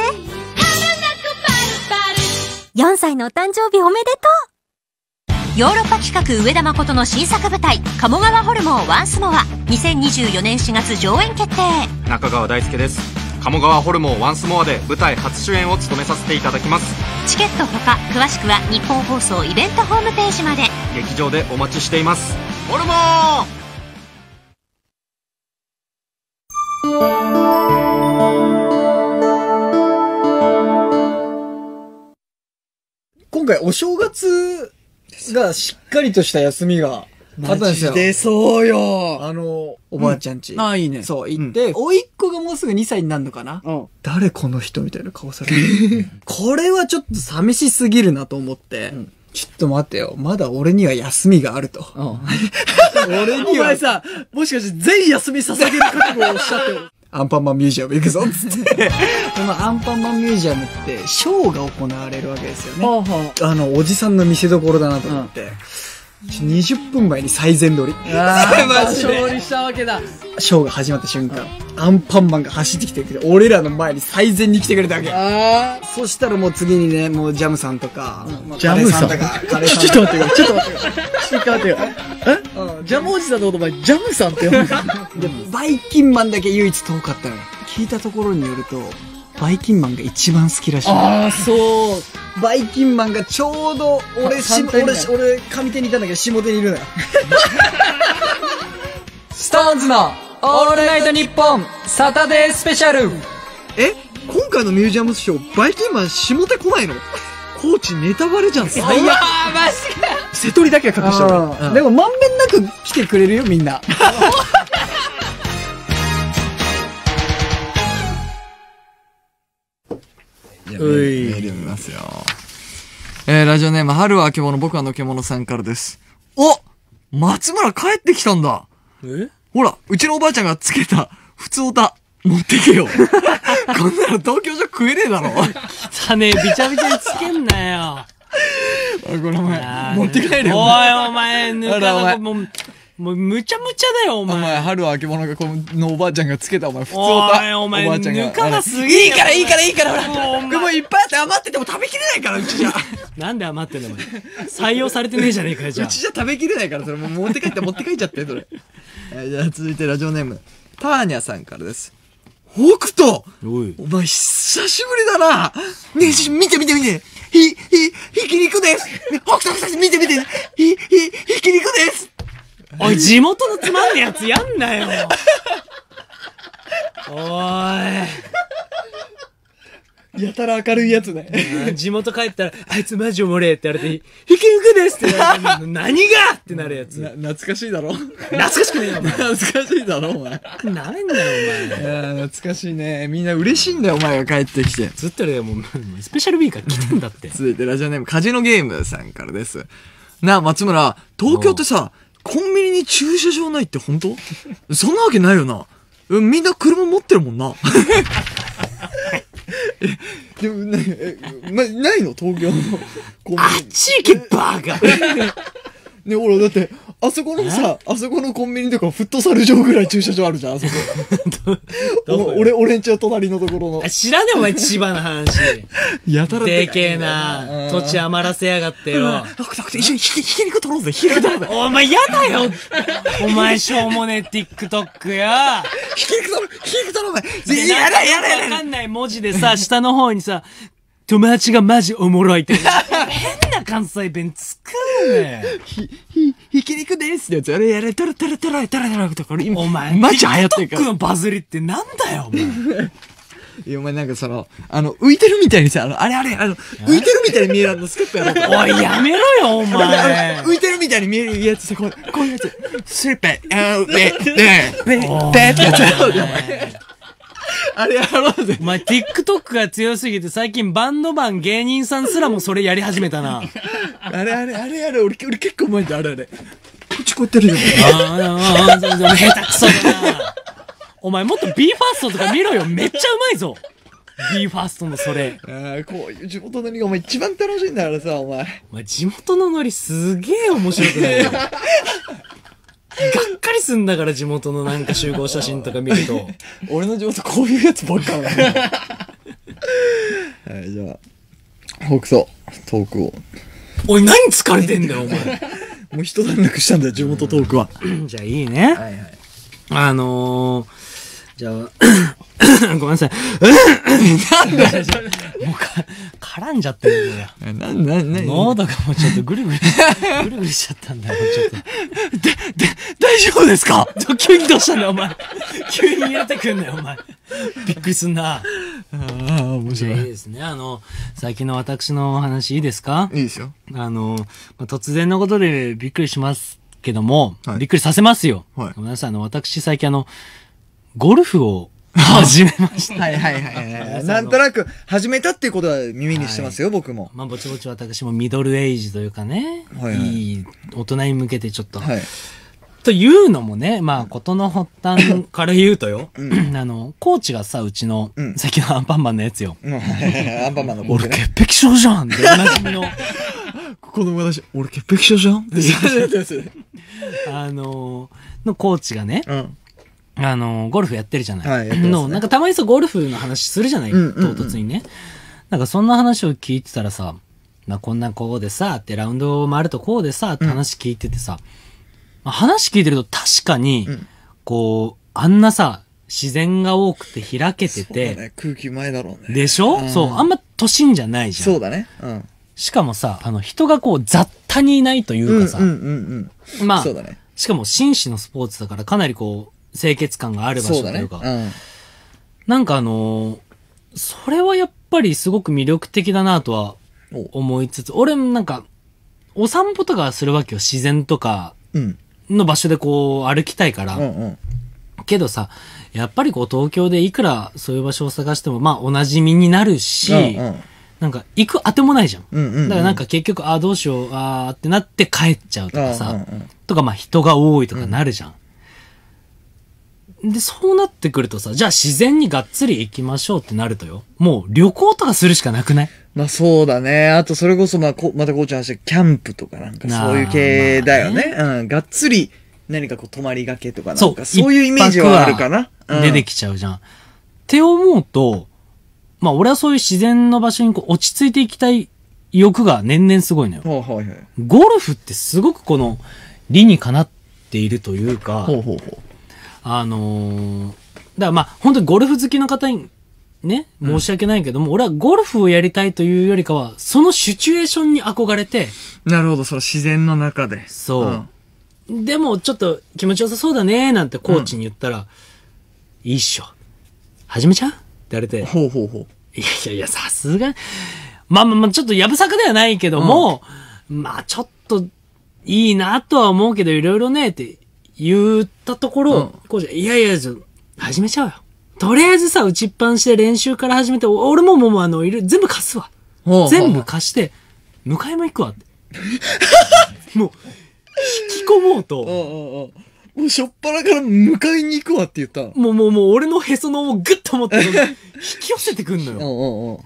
よんさいのお誕生日おめでとう。ヨーロッパ企画上田誠の新作舞台鴨川ホルモンワンスモアにせんにじゅうよねんしがつ上演決定。 中川大輔です。鴨川ホルモンワンスモアで舞台初主演を務めさせていただきます。 チケットほか詳しくは日本放送イベントホームページまで。 劇場でお待ちしています。ホルモン。 今回お正月がしっかりとした休みがあったんですよ。 マジでそうよ。 あの、おばあちゃんち。 うん、ああ、いいね。 そう、行って、うん、甥っ子がもうすぐにさいになるのかな、うん、誰この人みたいな顔されて。これはちょっと寂しすぎるなと思って、うん、ちょっと待ってよ。まだ俺には休みがあると。うん、俺には。 お前さ、もしかして全休み捧げる覚悟をおっしゃってる。 アンパンマンミュージアム行くぞっつって。このアンパンマンミュージアムってショーが行われるわけですよね。はあはあ、あの、おじさんの見せ所だなと思って。うんにじゅっぷんまえに最前撮り。 ああ、勝利したわけだ。 ショーが始まった瞬間、アンパンマンが走ってきてくれて、俺らの前に最前に来てくれたわけ。ああ。そしたらもう次にね、もうジャムさんとか、 うん、ジャムさんとか、 カレーさんちょっと待ってよ、ちょっと待ってよ。ちょっと待ってよ。えジャムおじさんのことお前、ジャムさんって呼ぶの？バイキンマンだけ唯一遠かったのよ。聞いたところによると、バイキンマンが一番好きらしい。 ああ、そう。 バイキンマンがちょうど、俺、し、俺、俺、上手にいたんだけど、下手にいるのよ。 ストーンズのオールナイトニッポンサタデースペシャル。 え今回のミュージアムショー、バイキンマン下手来ないの？コーチネタバレじゃん。最悪。 ああ、マジか。 瀬戸りだけは隠しちゃう。でも、まんべんなく来てくれるよ、みんな。メール読みますよ。えー、ラジオネーム、春はあけぼの、僕はのけものさんからです。お松村帰ってきたんだ。えほら、うちのおばあちゃんがつけた、普通おた、持ってけよ。こんなの東京じゃ食えねえだろ。 汚ねえ、びちゃびちゃにつけんなよ。 あ、これお前、持って帰れよ。 おい、お前、ぬかなもう、もう、むちゃむちゃだよ、お前。 お前、春はあけぼのが、このおばあちゃんがつけた、お前、普通おた。 おい、お前、 おばあちゃんが。 ぬかがすげえ。 いいから、いいから、いいから、ほら。これもういっぱいあって余ってても食べきれないから、うちじゃ。 なんで余ってんだ、お前。採用されてねえじゃねえかよ、じゃあ。 うちじゃ食べきれないから、それもう持って帰って、持って帰っちゃって、それ。えー、じゃあ、続いてラジオネーム、ターニャさんからです。北斗お前、久しぶりだな。ねえ、見て見て見て。ひ、ひ、ひき肉です。北斗さん、見て見て。ひ、ひ、ひき肉です。 おい、地元のつまんねえやつやんなよ。おーい。やたら明るいやつね。 地元帰ったら、あいつマジおもれって言われて、ひき肉ですって言われて、何がってなるやつ。 な、懐かしいだろ懐かしくねえよ、お前。 懐かしいだろ、お前。 なめんなよ、お前。 いや懐かしいね。みんな嬉しいんだよ、お前が帰ってきて。 ずっとね、もう、スペシャル B から来てんだって。 続いてラジオネーム、カジノゲームさんからです。なあ、松村、東京ってさ、コンビニに駐車場ないって本当？そんなわけないよな。みんな車持ってるもんな。 でもね、え、ま、ないの東京のコンビニ。 あっち行け、バカね、俺だって、あそこのさ、あそこのコンビニとかフットサル場ぐらい駐車場あるじゃん、あそこ。お俺、俺んちは隣のところの。 知らねえお前、千葉の話。 やたらでけえな。土地余らせやがってよ。 一緒にひき、ひき肉取ろうぜ、ひき肉取ろうぜ。 お前やだよお前しょうもねえ TikTok よ。 ひき肉取ろう、ひき肉取ろうぜ。 で、やだやだやだわかんない文字でさ、下の方にさ、友達がマジおもろいって。変な関西弁使うね。 ひ、ひ、ひき肉ですってやつ。あれやれ、トラトラトラトラトラとか、今、 お前、 マジ流行ってるから。 TikTok のバズりってなんだよ、お前。 いや、お前なんかその、あの、浮いてるみたいにさ、あの、あれあれ、あの、浮いてるみたいに見えるのステップやろうか。 おい、やめろよ、お前。 浮いてるみたいに見えるやつさ、こう、こういうやつ。スリッペ、あー、べ、べ、べ、べってやつやろうか、お前。あれやろうぜ。 お前、TikTok が強すぎて最近バンドマン芸人さんすらもそれやり始めたな。 あれあれ、あれあれ、俺、俺結構前んだ、あれあれ。こっちこうやってるよ。 ああ、ああ、全然下手くそだな。お前もっと ビーファーストとか見ろよ。めっちゃうまいぞ。ビーファーストのそれ。 ああ、こういう地元のノリがお前一番楽しいんだからさ、お前。 お前地元のノリすげえ面白くないよ。がっかりすんだから地元のなんか集合写真とか見ると。 俺の地元こういうやつばっかだな。はい、じゃあ、北総、トークを。 おい、何疲れてんだよ、お前。 もう一段落したんだよ、地元トークは。 じゃあいいね。はいはい。あのー、じゃあ、ごめんなさい。なんだよ、もうか、絡んじゃってるんだよ。 な、な、な、 喉がもうちょっとぐるぐる、ぐるぐるしちゃったんだよ、もうちょっと。 で、で、大丈夫ですか？ 急にどうしたんだよ、お前。急に入れてくんなよ、お前。びっくりすんな。ああ、面白い。 いいですね。あの、最近の私のお話いいですか？ いいですよ。 あの、まあ、突然のことでびっくりしますけども、はい、びっくりさせますよ。はい、ごめんなさい、あの、私最近あの、ゴルフを始めました。 はいはいはいはい。なんとなく始めたっていうことは耳にしてますよ、はい、僕も。 まあ、ぼちぼち私もミドルエイジというかね、はいはい、いい大人に向けてちょっと、はい、というのもね、まあ、ことの発端から言うとよ、うん、あの、コーチがさ、うちの、うん、さっきのアンパンマンのやつよ。 うん、アンパンマンのコーチ、 ね。俺、潔癖症じゃんっておなじみの。 この私、俺潔癖症じゃんって言ってますあの、のコーチがね、うんあの、ゴルフやってるじゃない。 はい、やってますね。 の、なんかたまにさ、ゴルフの話するじゃない、うんうんうん、唐突にね。なんかそんな話を聞いてたらさ、まあ、こんなこうでさ、ってラウンドを回るとこうでさ、って話聞いててさ、うんまあ、話聞いてると確かに、うん、こう、あんなさ、自然が多くて開けてて。そうだね、空気前だろうね。 でしょ、うん、そう、あんま都心じゃないじゃん。 そうだね。うん。 しかもさ、あの、人がこう、雑多にいないというかさ、 うんうんうんうん。 まあ、 そうだね。 しかも紳士のスポーツだからかなりこう、清潔感がある場所というか。 そうだね。うん。 なんかあのー、それはやっぱりすごく魅力的だなとは思いつつ、俺もなんか、お散歩とかするわけよ。自然とかの場所でこう歩きたいから。うんうん、けどさ、やっぱりこう東京でいくらそういう場所を探してもまあお馴染みになるし、うんうん、なんか行く当てもないじゃん。うんうんうん、だからなんか結局、ああどうしよう、ああってなって帰っちゃうとかさ、うんうんうん、とかまあ人が多いとかなるじゃん。うんで、そうなってくるとさ、じゃあ自然にがっつり行きましょうってなるとよ。もう旅行とかするしかなくない？ まあそうだね。あとそれこそまあこ、またこうちゃん話キャンプとかなんかそういう系だよね。まあ、ねうん。がっつり何かこう泊まりがけとかなんかそういうイメージはあるかな。 出てきちゃうじゃん。うん、って思うと、まあ俺はそういう自然の場所にこう落ち着いていきたい欲が年々すごいのよ。 はいはいはい、 ゴルフってすごくこの理にかなっているというか、 ほうほうほうあのー、だからまあ、本当にゴルフ好きの方にね、申し訳ないけども、うん、俺はゴルフをやりたいというよりかは、そのシチュエーションに憧れて。 なるほど、その自然の中で。 そう。うん、でも、ちょっと気持ちよさそうだね、なんてコーチに言ったら、うん、いいっしょ。始めちゃうって言われて。 ほうほうほう。 いやいやいや、さすが、まあまあまあ、ちょっとやぶさかではないけども、うん、まあちょっと、いいなとは思うけど、いろいろね、って、言ったところ、うん、こうじゃ、いやいや、始めちゃうよ。とりあえずさ、打ちっぱんして練習から始めて、俺ももう、あの、いる、全部貸すわ。全部貸して、迎えも行くわって。もう、引き込もうと。 もう、しょっぱなから迎えに行くわって言った。 もう、もう、もう、俺のへその緒をグッと持って、引き寄せてくんのよ。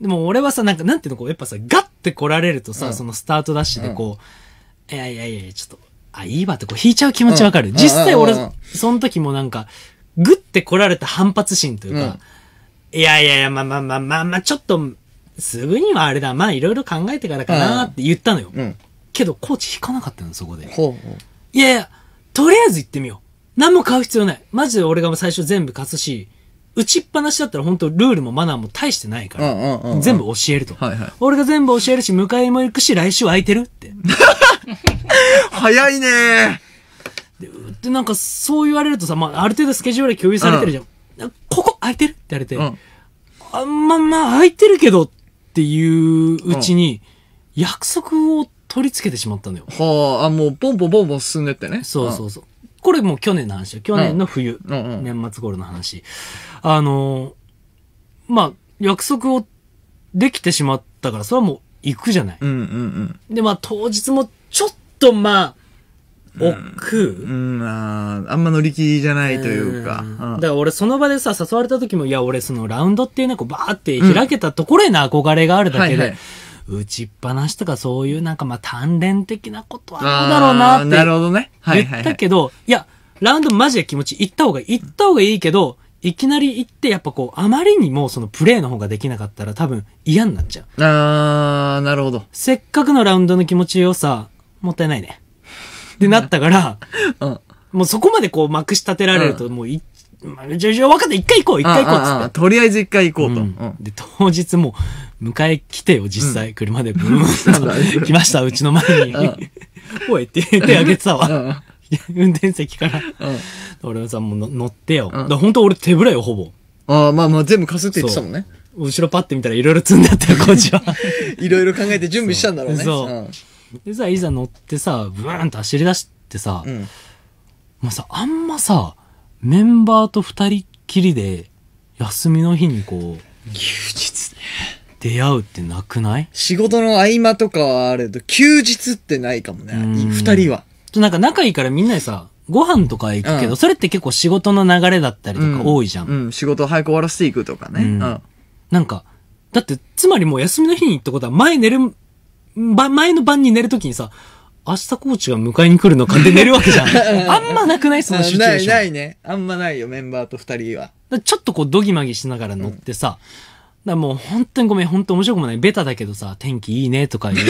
でも俺はさ、なんか、なんていうの、こう、やっぱさ、ガッて来られるとさ、 うんそのスタートダッシュでこう、いやいやいや、ちょっと、あ、いいわってこう引いちゃう気持ちわかる。 うん実際俺、 うんうんうんその時もなんか、グッて来られた反発心というか、いやいやいや、まあまあまあまあまあ、ちょっと、すぐにはあれだ、まあいろいろ考えてからかなって言ったのよ。 うん。 けど、コーチ引かなかったの、そこで。 ほうほう。 いやいや、とりあえず行ってみよう。何も買う必要ない。マジで俺が最初全部貸すし、打ちっぱなしだったら本当ルールもマナーも大してないから、 うんうんうんうん。 全部教えると。 はいはい。 俺が全部教えるし、迎えも行くし、来週空いてるって。 早いねー。 で、なんかそう言われるとさ、まあ、ある程度スケジュールで共有されてるじゃん。ここ空いてるって言われて、 うんあまあまあ空いてるけどっていううちに、約束を取り付けてしまったのよ。 はあ、あ、もうポンポンポンポン進んでってね。 そうそうそう。これもう去年の話よ。去年の冬、 うんうんうん年末頃の話。あのー、まあ、約束をできてしまったから、それはもう行くじゃない。 うんうんうん。 で、まあ当日もちょっとまあ、億劫、 うん、まあ、あんま乗り気じゃないというか。 うんだから俺その場でさ、誘われた時も、いや俺そのラウンドっていうね、こうバーって開けたところへの憧れがあるだけで、 はいはい打ちっぱなしとかそういうなんかまあ鍛錬的なことはどうだろうなってなるほどね。はい言はいはい。 ったけど、いや、ラウンドマジで気持ち行った方がいい。行った方がいいけど、いきなり行ってやっぱこう、あまりにもそのプレーの方ができなかったら多分嫌になっちゃう。 あー、なるほど。 せっかくのラウンドの気持ちをさ、もったいないね。ってなったから、 うん。 もうそこまでこうまくし立てられると、もうい、まあじゃあ、じゃあ分かった、一回行こう、一回行こうっつああああって。 とりあえず一回行こうと。 ううんん。 で、当日もう、迎え来てよ、実際、車でブーなんだンと来ました、うちの前にうん。 おいって手挙げてたわ。 うんうんいや運転席から。 うん。 俺もさ、もうの乗ってよ。 うんだから本当俺手ぶらよ、ほぼ。 ああ、まあまあ全部貸すって言ってたもんね。 後ろパッて見たらいろいろ積んであったよ、こっちは。 いろいろ考えて準備したんだろうね。 そうでさ、いざ乗ってさ、ブーンと走り出してさ、 うん。 もうさ、あんまさ、メンバーと二人っきりで、休みの日にこう、 休日ね。 出会うってなくない？ 仕事の合間とかはあれど、休日ってないかもね。 うん二人は。 なんか仲いいからみんなでさ、ご飯とか行くけど、 うんそれって結構仕事の流れだったりとか多いじゃん。 うん、仕事を早く終わらせていくとかね。 ううんん。 なんか、だって、つまりもう休みの日に行ったことは、前寝る、ば前の晩に寝るときにさ、明日コーチが迎えに来るのかで寝るわけじゃん。あんまなくないそのシチュエーション。 ない、ないね。あんまないよ、メンバーと二人は。 ちょっとこう、ドギマギしながら乗ってさ、だからもう本当にごめん、本当面白くもない。ベタだけどさ、天気いいねとか言う。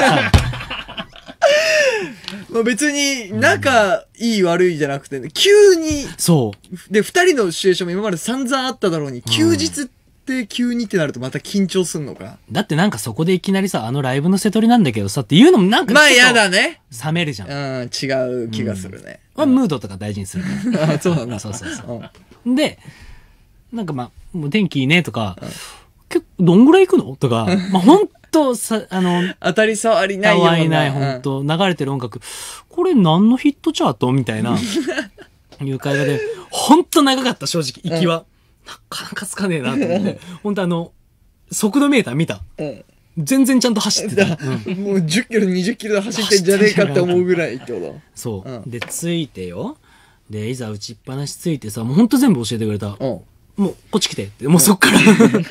まあ別に、仲いい悪いじゃなくてね、急に、 そう。 で、二人のシチュエーションも今まで散々あっただろうに、休日って急にってなるとまた緊張すんのか。 だってなんかそこでいきなりさ、あのライブの瀬取りなんだけどさっていうのもなんかまあ嫌だね。 冷めるじゃん。 うん、違う気がするね。 まあ、ムードとか大事にするね。 あ、そうなんだ。 そうそうそう。で、なんかまあ、もう天気いいねとか、結構、どんぐらい行くのとか、まあほんとさ、あの、 当たり障りないような。 たわいない、ほんと、流れてる音楽、これ何のヒットチャートみたいな、いう会話で、ほんと長かった、正直、行きは。なかなかつかねえなと思って。ほんとあの、速度メーター見た。 うん。 全然ちゃんと走ってた。うんもうじゅっキロ、にじゅっキロで走ってんじゃねえかって思うぐらいってこと。 そう。 うんで、ついてよ。で、いざ打ちっぱなしついてさ、もうほんと全部教えてくれた。 うん。 もう、こっち来てって。もうそっから。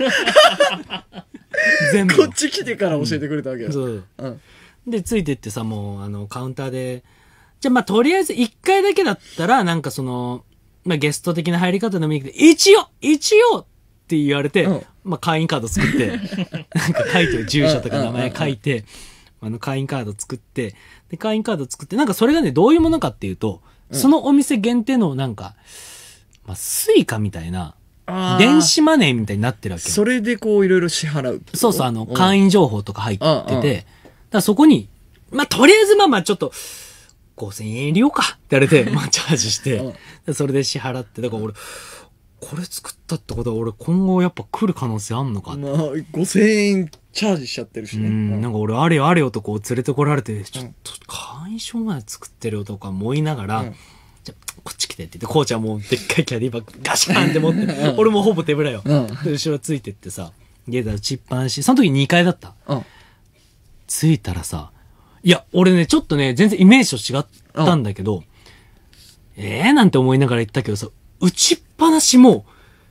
全部。 こっち来てから教えてくれたわけよ。 そう。 うん。 で、ついてってさ、もう、あの、カウンターで、じゃあ、まあ、とりあえず一回だけだったら、なんかその、まあ、ゲスト的な入り方でもいいけど、一応一応って言われて、 うんまあ、会員カード作って、なんか書いてる住所とか名前書いて、あの、会員カード作って、で、会員カード作って、なんかそれがね、どういうものかっていうと、そのお店限定の、なんか、まあ、スイカみたいな、 あー電子マネーみたいになってるわけよ。 それでこういろいろ支払うってこと。 そうそう、あの、 ん会員情報とか入ってて、 うんうんだからそこに、まあ、とりあえずまあまあちょっと、ごせんえん入れようかって言われて、まあ、チャージして、 うんでそれで支払って、だから俺、これ作ったってことは俺今後やっぱ来る可能性あんのかって。 まあ、ごせんえんチャージしちゃってるしね。 うん、なんか俺あれよあれよとこう連れてこられて、ちょっと会員証まで作ってるよとか思いながら、 うんじゃこっち来てって言って、こうちゃんもうでっかいキャディバッグガシャンって持って、俺もほぼ手ぶらよ。 うんで後ろついてってさ、家で打ちっぱなし、その時にかいだった。 うん。 着いたらさ、いや、俺ね、ちょっとね、全然イメージと違ったんだけど、ええー、なんて思いながら言ったけどさ、打ちっぱなしも、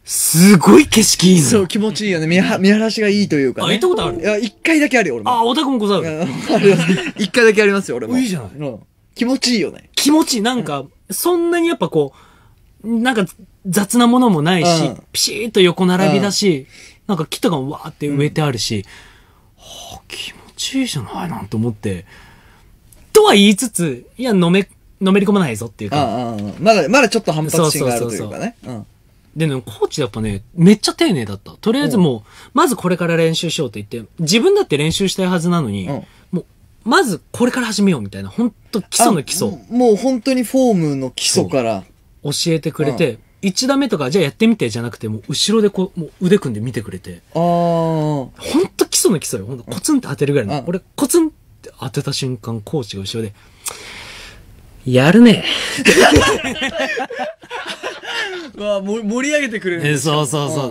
すごい景色いいの。 そう、気持ちいいよね。見は見晴らしがいいというかね。 あ、行ったことある？ いや、一回だけあるよ、俺も。 あ、オタクもござる。 あります。一回だけありますよ、俺も。 いいじゃない。 うん。気持ちいいよね。 気持ちいい。なんか、そんなにやっぱこう、なんか雑なものもないし、ピシーッと横並びだし、なんか木とかもわーって植えてあるし、はあ、気持ちいいじゃないなんて思って、とは言いつつ、いや、飲め、のめり込まないぞっていうか。 ああ、まだ、まだちょっと反発心があるというかね。 でね、コーチやっぱね、めっちゃ丁寧だった。とりあえずもう、まずこれから練習しようって言って、自分だって練習したいはずなのに、もう、まずこれから始めようみたいな、ほんと基礎の基礎。 もう本当にフォームの基礎から。 教えてくれて、いち打目とか、じゃあやってみてじゃなくて、もう後ろでこう、もう腕組んで見てくれて。ああ。ほんと基礎の基礎よ。ほんとコツンって当てるぐらいの。俺、コツンって当てた瞬間、コーチが後ろで、やるね。 わあ、盛り上げてくれるんですよ。そうそうそう。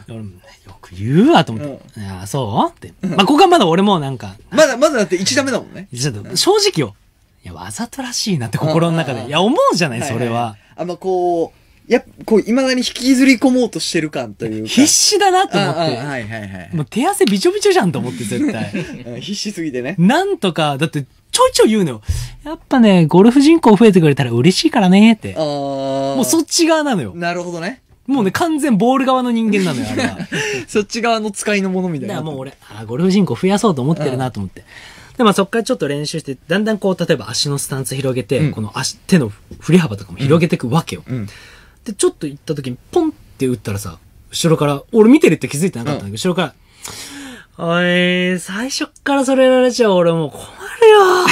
よく言うわと思って。いや、そうって。まあ、ここはまだ俺もなんか。 まだ、まだだっていち打目だもんね。 正直よ。いや、わざとらしいなって心の中で。いや、思うじゃない、それは。 あ、まあ、こう、やっぱ、こう、未だに引きずり込もうとしてる感というか。 必死だなと思って。 はいはいはい。 もう手汗びちょびちょじゃんと思って絶対。 必死すぎてね。 なんとか、だって、ちょいちょい言うのよ。やっぱね、ゴルフ人口増えてくれたら嬉しいからねって。もうそっち側なのよ。 なるほどね。 もうね、完全ボール側の人間なのよ、あれは。 そっち側の使いのものみたいな。 だからもう俺、あ、ゴルフ人口増やそうと思ってるなと思って。で、まあそっからちょっと練習して、だんだんこう、例えば足のスタンス広げて、うん、この足、手の振り幅とかも広げていくわけよ。うんうん、で、ちょっと行った時に、ポンって打ったらさ、後ろから、俺見てるって気づいてなかったんだけど、後ろから、おい、最初っからそれやられちゃう俺もう困るよ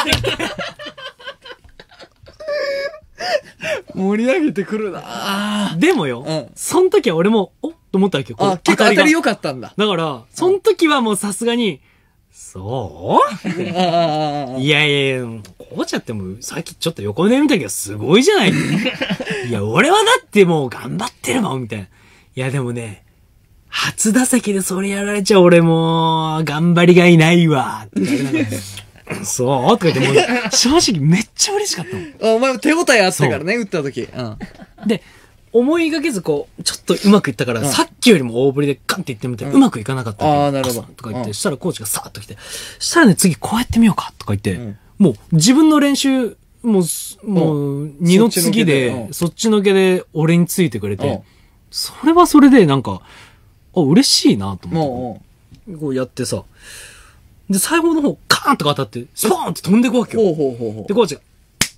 盛り上げてくるなでもよ、うん、その時は俺も、おっと思ったわけよ。 あ、結構当たり良かったんだ。 だから、その時はもうさすがに、そういやいやいや、こうちゃっても、さっきちょっと横で見たけど、すごいじゃないいや、俺はだってもう頑張ってるもん、みたいな。いや、でもね、初打席でそれやられちゃ俺もう、頑張りがいないわ。って言われながらそうとか言って、もう、正直めっちゃ嬉しかったもん。 あ、お前手応えあったからね、打った時。うん。 で、思いがけずこう、ちょっとうまくいったから、うん、さっきよりも大振りでガンって言ってみて、うん、うまくいかなかったああ、なるほど。 とか言って、うん、したらコーチがさーっと来て、したらね、次こうやってみようかとか言って、うん、もう自分の練習、もう、もう、二の次で、そっちのけで俺についてくれて、うん、それはそれでなんか、あ、嬉しいなと思って。こうやってさ。で、最後の方、カーンとか当たって、スポーンって飛んでいくわけよ。 ほうほうほうほう。 で、コーチが、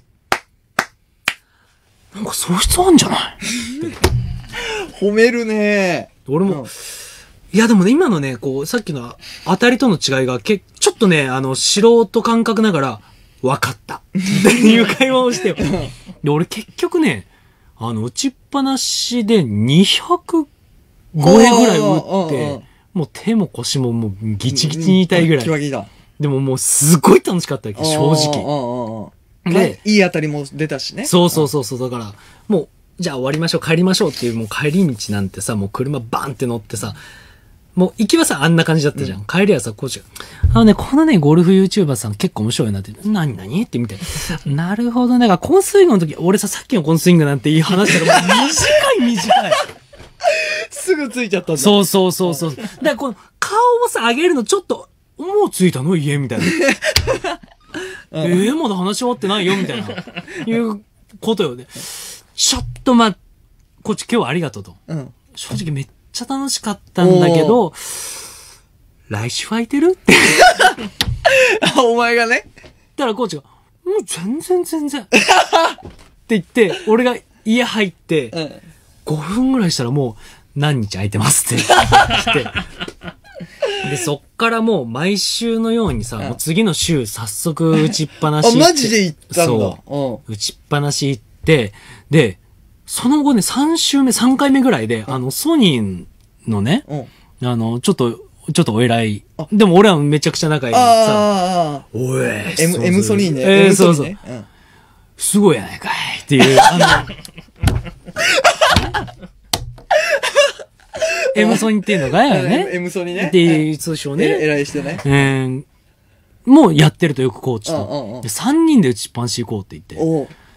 なんか素質あんじゃない褒めるね俺も、うん、いやでもね、今のね、こう、さっきの当たりとの違いが、けちょっとね、あの、素人感覚ながら、分かった。っていう会話をしてよ。で、俺結局ね、あの、打ちっぱなしでにひゃくごえぐらい打って、もう手も腰ももうギチギチに痛いぐらい。でももうすごい楽しかったわけ、正直。 で、いい当たりも出たしね。 そうそうそうそう。だから、もう、じゃあ終わりましょう、帰りましょうっていう、もう帰り道なんてさ、もう車バンって乗ってさ、もう行きはさ、あんな感じだったじゃん。うん、帰りはさ、コーチが、あのね、このね、ゴルフ YouTuber さん結構面白いなって、何何って見て。なるほどね。だから、コンスイングの時、俺さ、さっきのコンスイングなんて言い話したら、もう短い短い。 すぐついちゃったんだ。 そうそうそうそう。だから、この、顔をさ、上げるのちょっと、もうついたの家みたいな。えー、まだ話終わってないよみたいな、いうことよね。ちょっとま、こっち今日はありがとうと。うん、正直めっちゃ楽しかったんだけど、来週空いてるって。 あ、お前がね。 だからコーチが、もう全然全然。って言って、俺が家入って、うん、ごふんぐらいしたらもう何日空いてますって来て。で、そっからもう毎週のようにさ、うん、もう次の週早速打ちっぱなし。 あ、マジで行ったんだ。 そう。打ちっぱなし行って、で、その後ね、さん週目、さんかいめぐらいで、うん、あの、ソニーのね、うん、あの、ちょっと、ちょっとお偉い。でも俺はめちゃくちゃ仲いいさ。おい、 M、M ソニーね。 えー、そうそう。うん、すごいやないかいっていう、あの、M ソニっていうのがやね。 M ソニね。 っていう通称ね。 えらいしてね。 えー、もうやってるとよくコーチと。さんにんで打ちっぱなし行こうって言って。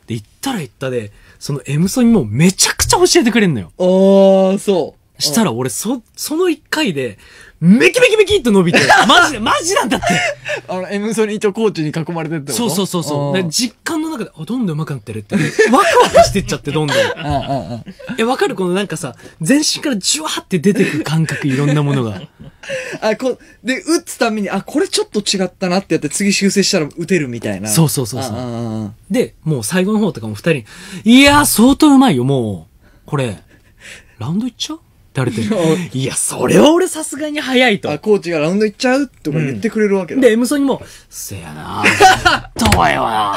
で、行ったら行ったで、その M ソニもめちゃくちゃ教えてくれんのよ。 あー、そう。 したら俺、そ、その一回で、メキメキメキって伸びて、マジで、マジなんだって。 あの、M ソニとコーチに囲まれてってこと？ そうそうそうそう。で実感の中で、あ、どんどん上手くなってるって。ワクワクしてっちゃって、どんどん。え、わかる？このなんかさ、全身からジュワーって出てくる感覚、いろんなものが。 あ、こ、で、打つために、あ、これちょっと違ったなってやって、次修正したら打てるみたいな。 そうそうそうそう。で、もう最後の方とかも二人に、いやー、相当うまいよ、もう。これ、ラウンドいっちゃう？って言われて、いや、それは俺さすがに早いと。 あ、コーチがラウンド行っちゃうとか言ってくれるわけだ。 で、M ソニも、せやなぁ、とはよな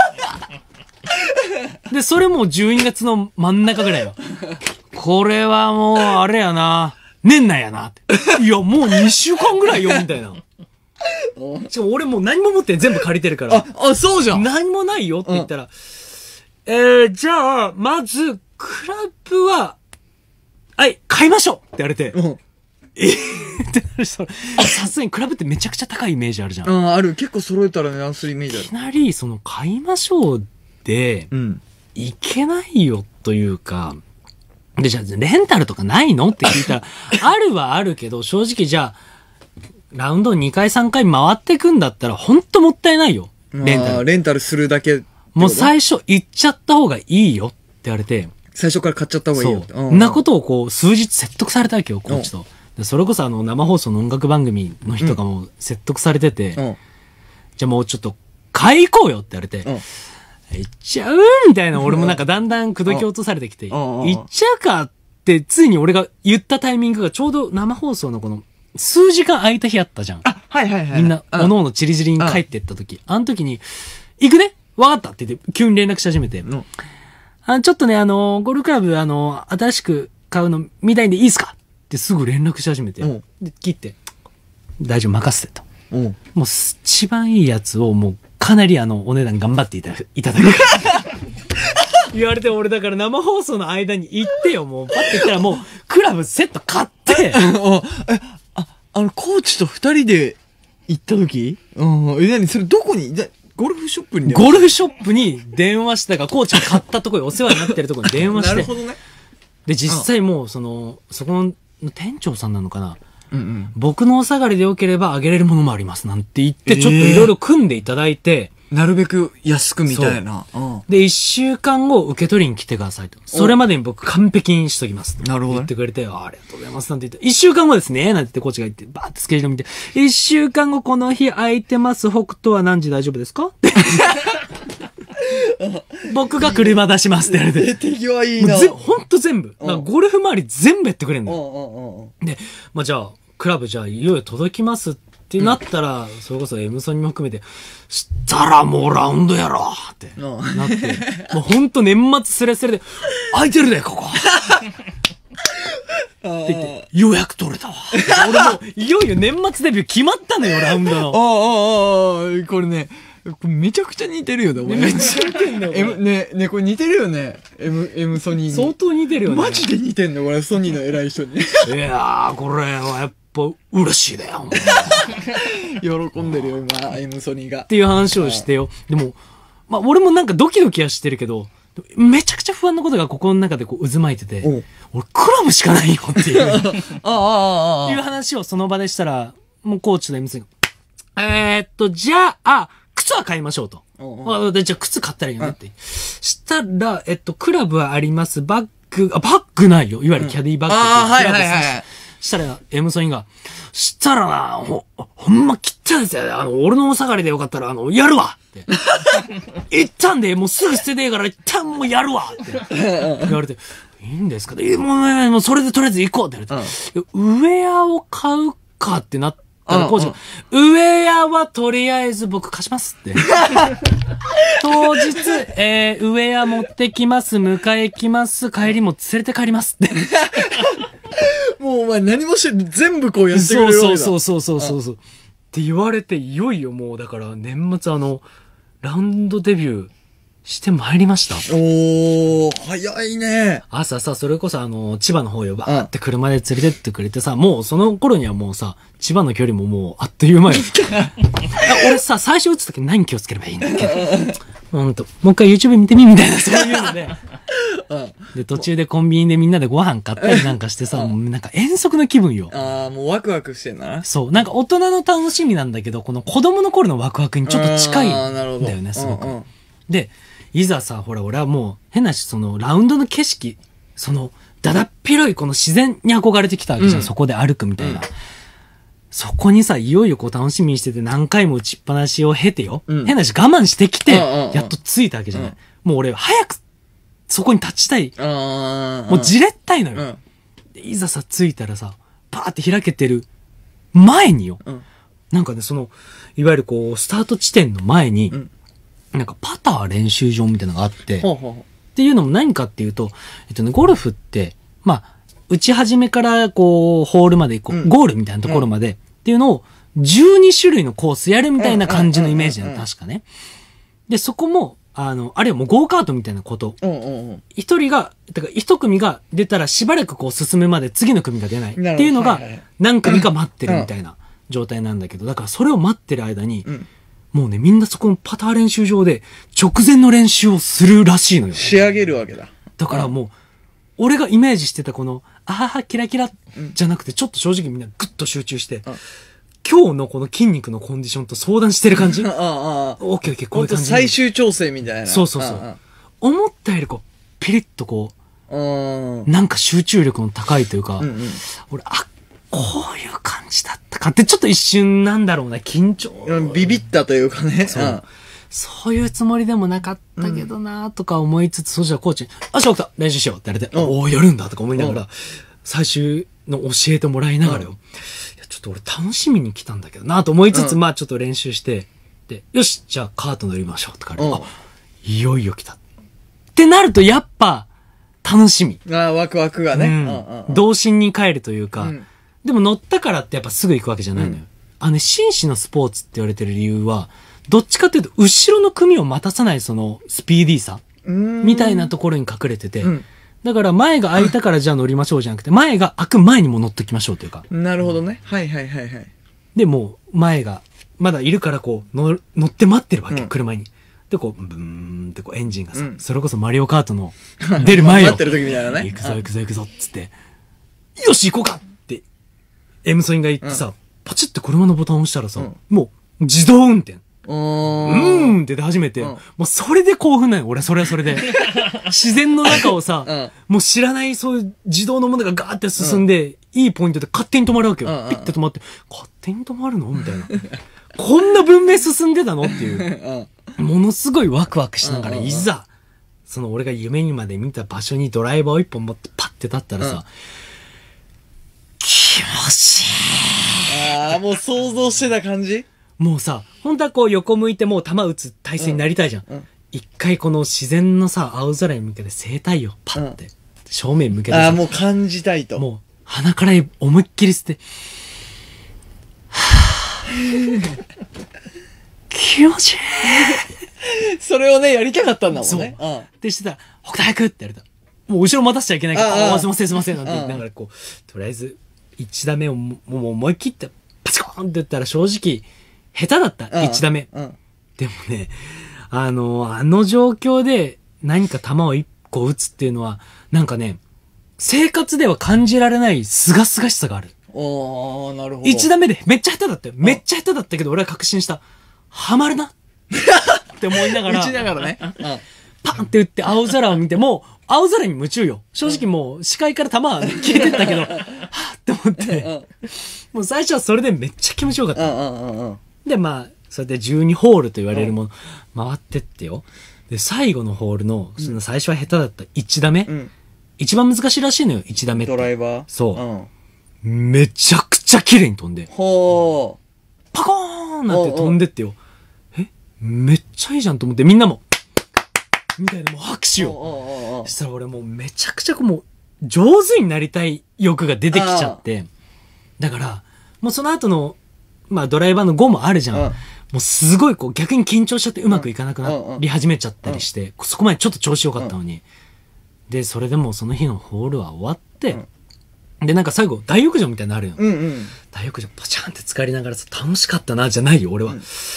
で、それもじゅうにがつの真ん中ぐらいよ。これはもう、あれやな年内やなって。いや、もうにしゅうかんぐらいよ、みたいな。しかも俺もう何も持って全部借りてるから。 あ、あ、そうじゃん。 何もないよって言ったら、えー、じゃあ、まず、クラブは、はい、買いましょうって言われて、うん、えーってなるさすがにクラブってめちゃくちゃ高いイメージあるじゃん。 うん、ある。結構揃えたら値段するイメージある。 いきなり、その、買いましょうで、うん、いけないよというか、で、じゃあ、レンタルとかないのって聞いたら、あるはあるけど、正直じゃあ、ラウンドにかいさんかい回ってくんだったら、ほんともったいないよ。 レンタル。レンタルするだけ。 もう最初行っちゃった方がいいよって言われて、 最初から買っちゃった方がいいよって。 そんなことをこう、数日説得されたわけよ、コーチと。でそれこそあの、生放送の音楽番組の人とかも説得されてて、うん、じゃあもうちょっと、買い行こうよって言われて、うん、行っちゃうみたいな、俺もなんかだんだん口説き落とされてきて、行っちゃうかって、ついに俺が言ったタイミングがちょうど生放送のこの、数時間空いた日あったじゃん。 あ、はいはいはい。 みんな、おのおのチリチリに帰ってった時、あの時に、行くねわかったって言って、急に連絡し始めて、うんあちょっとね、あの、ゴルフクラブ、あの、新しく買うの見たいんでいいっすかってすぐ連絡し始めて、うん、で、切って、大丈夫、任せてと。うん、もう、一番いいやつを、もう、かなりあの、お値段頑張っていたいただく。言われて、俺だから生放送の間に行ってよ、もう、パッて言ったらもう、クラブセット買って、 え、あ、あの、コーチと二人で行った時うん、え、なに、それどこにゴルフショップにゴルフショップに電話したか、コーチが買ったところ、お世話になってるところに電話して。なるほどね。で、実際もう、その、そこの店長さんなのかな、うんうん、僕のお下がりでよければあげれるものもありますなんて言って、ちょっといろいろ組んでいただいて、 えー、なるべく安くみたいな。うん、 で、一週間後受け取りに来てくださいと。それまでに僕完璧にしときますと。なるほど、ね。言ってくれて、あ、ありがとうございますなんて言って、一週間後ですねなんて言ってコーチが言って、バーってスケジュール見て、一週間後この日空いてます。北斗は何時大丈夫ですかって僕が車出しますって言われて。 手際いいな。 ほんと全部。ゴルフ周り全部やってくれんの。で、まあ、じゃあ、クラブじゃあいよいよ届きますってなったら、うん、それこそ M ソニも含めて、したらもうラウンドやろってなって、もうほんと年末スレスレで、空いてるね、ここって言って、予約取れたわ。俺もう、いよいよ年末デビュー決まったのよ、ラウンドの。 ああ、ああ、これね、めちゃくちゃ似てるよね、 めっちゃ似てんのよ。 M、ね、ね、これ似てるよね。M、M ソニーに。 相当似てるよね。 マジで似てんのこれ、ソニーの偉い人に。 いやー、これはやっぱ嬉しいだよ。 喜んでるよ、今、M ソニーが。 っていう話をしてよ。でも、まあ、俺もなんかドキドキはしてるけど、めちゃくちゃ不安なことが心の中でこう渦巻いてて、俺クラブしかないよっていう。ああ、ああ、いう話をその場でしたら、もうコーチと M ソニーが、えーっと、じゃあ、靴は買いましょうと。あでじゃあ靴買ったらいいよねって。したら、えっと、クラブはあります。バッグ、あ、バッグないよ。いわゆるキャディバッグ。ああ、はいはいはい。したら、M ソニーが、したらな、ほ、ほんま切ったんですよ。あの、俺のお下がりでよかったら、あの、やるわって。一旦で、もうすぐ捨ててえから、一旦もうやるわって言われて、いいんですかねもう、もうそれでとりあえず行こうって言われて、うん、ウェアを買うかってなって、コーチが、ウェアはとりあえず僕貸しますって。当日、えー、ウェア持ってきます、迎え来ます、帰りも連れて帰りますって。 もうお前何もして全部こうやってくれるわけだ。 そうそうそうそうそう。って言われて、いよいよもうだから年末あの、ラウンドデビューしてまいりました。 おー、早いね。 朝さ、それこそあの、千葉の方よ、バーって車で連れてってくれてさ、もうその頃にはもうさ、千葉の距離ももうあっという間よ。俺さ、最初打つとき何気をつければいいんだっけほんと、もう一回 YouTube 見てみみたいな、そういうので。で、途中でコンビニでみんなでご飯買ったりなんかしてさ、もうなんか遠足の気分よ。 ああ、もうワクワクしてんな。 そう。なんか大人の楽しみなんだけど、この子供の頃のワクワクにちょっと近いんだよね、すごく。うんうん、で、いざさ、ほら、俺はもう、変なし、その、ラウンドの景色、その、だだっ広いこの自然に憧れてきたわけじゃん、うん、そこで歩くみたいな。うん、そこにさ、いよいよこう楽しみにしてて何回も打ちっぱなしを経てよ。うん、変なし我慢してきて、やっと着いたわけじゃない。うん、もう俺、早く、そこに立ちたい。もうじれったいのよ。うん、でいざさ、着いたらさ、パーって開けてる前によ。うん、なんかね、その、いわゆるこう、スタート地点の前に、うんなんかパター練習場みたいなのがあって、ほうほうっていうのも何かっていうと、えっとね、ゴルフって、まあ、打ち始めからこう、ホールまでこう、うん、ゴールみたいなところまで、うん、っていうのをじゅうに種類のコースやるみたいな感じのイメージなの、確かね。で、そこも、あの、あれはもうゴーカートみたいなこと。一人が、だから一組が出たらしばらくこう進むまで次の組が出ないっていうのが何組か待ってるみたいな状態なんだけど、だからそれを待ってる間に、うんもうね、みんなそこのパター練習場で直前の練習をするらしいのよ。 仕上げるわけだ。 だからもう、俺がイメージしてたこの、あはキラキラじゃなくて、ちょっと正直みんなグッと集中して、今日のこの筋肉のコンディションと相談してる感じ。ああ、ああ。オッケーオッケー、こういう感じ。 最終調整みたいな。 そうそうそう。思ったよりこう、ピリッとこう、なんか集中力の高いというか、うんうん、俺、あこういう感じだったかってちょっと一瞬なんだろうな、緊張。 ビビったというかね。 そう。うん、そういうつもりでもなかったけどなとか思いつつ、そしたらコーチに、あ、しょうた、練習しようって言われて、おお、やるんだとか思いながら、最終の教えてもらいながらよ、うん、いやちょっと俺楽しみに来たんだけどなと思いつつ、うん、まあちょっと練習して、で、よし、じゃあカート乗りましょうとか、うん、あ、いよいよ来た。ってなるとやっぱ、楽しみ。 ああ、ワクワクがね。 うん。童心に帰るというか、うんでも乗ったからってやっぱすぐ行くわけじゃないのよ。うん、あのね、紳士のスポーツって言われてる理由は、どっちかっていうと、後ろの組を待たさないそのスピーディーさみたいなところに隠れてて、うん、だから前が空いたからじゃあ乗りましょうじゃなくて、前が開く前にも乗っときましょうというか。 なるほどね。はいはいはいはい。 で、もう前が、まだいるからこう乗、乗って待ってるわけ、うん、車に。で、こう、ブーンってこうエンジンがさ、うん、それこそマリオカートの出る前よ。 待ってる時みたいなね。 行くぞ行くぞ行くぞっつって、よし行こうかエムソインが言ってさ、うん、パチッて車のボタンを押したらさ、うん、もう自動運転。うーんって出始めて、うん、もうそれで興奮ないよ。俺それはそれで。自然の中をさ、うん、もう知らないそういう自動のものがガーって進んで、うん、いいポイントで勝手に止まるわけよ。うん、ピッて止まって、勝手に止まるのみたいな。こんな文明進んでたのっていう。うん、ものすごいワクワクしながら、いざ、その俺が夢にまで見た場所にドライバーを一本持ってパッて立ったらさ、うん気持ちいい。ああ、もう想像してた感じもうさ、本当はこう横向いてもう球打つ体勢になりたいじゃん。うんうん、一回この自然のさ、青空に向けて生態よ、パッて。うん、正面向けてさ。 ああ、もう感じたいと。 もう、鼻から思いっきり吸って、はぁ気持ちいい。それをね、やりたかったんだもんね。 そう。うん、ってしてたら、北田早くって言われた。もう後ろ待たせちゃいけないから、ああ、すいませんすいませんなんて言いながらこう、とりあえず、一打目をもう思い切ってパチコーンって言ったら正直下手だった、一打目、うん、でもねあのあの状況で何か球を一個打つっていうのはなんかね生活では感じられない清々しさがある。 おーなるほど。 一打目でめっちゃ下手だったよ。めっちゃ下手だったけど俺は確信した。ハマるなって思いながら打ちながらね、うん、 パンって打って青空を見ても青空に夢中よ。正直もう視界から球は消えてったけど、はぁって思って、もう最初はそれでめっちゃ気持ちよかった。で、まあ、それでじゅうにホールと言われるもの、回ってってよ。で、最後のホールの、その最初は下手だったいち打目、うん、一番難しいらしいのよ、いち打目って。 ドライバーそう。うん、めちゃくちゃ綺麗に飛んで。 ほー。パコーンなんて飛んでってよ。えめっちゃいいじゃんと思って、みんなも、みたいなもう拍手を。そしたら俺もうめちゃくちゃもう上手になりたい欲が出てきちゃって。だから、もうその後の、まあドライバーのごもあるじゃん。 もうすごいこう逆に緊張しちゃってうまくいかなくなり始めちゃったりして、そこまでちょっと調子良かったのに。で、それでもうその日のホールは終わって、で、なんか最後大浴場みたいなのあるよ。 うんうん、 大浴場ポチャンって浸かりながらさ、楽しかったな、じゃないよ、俺は。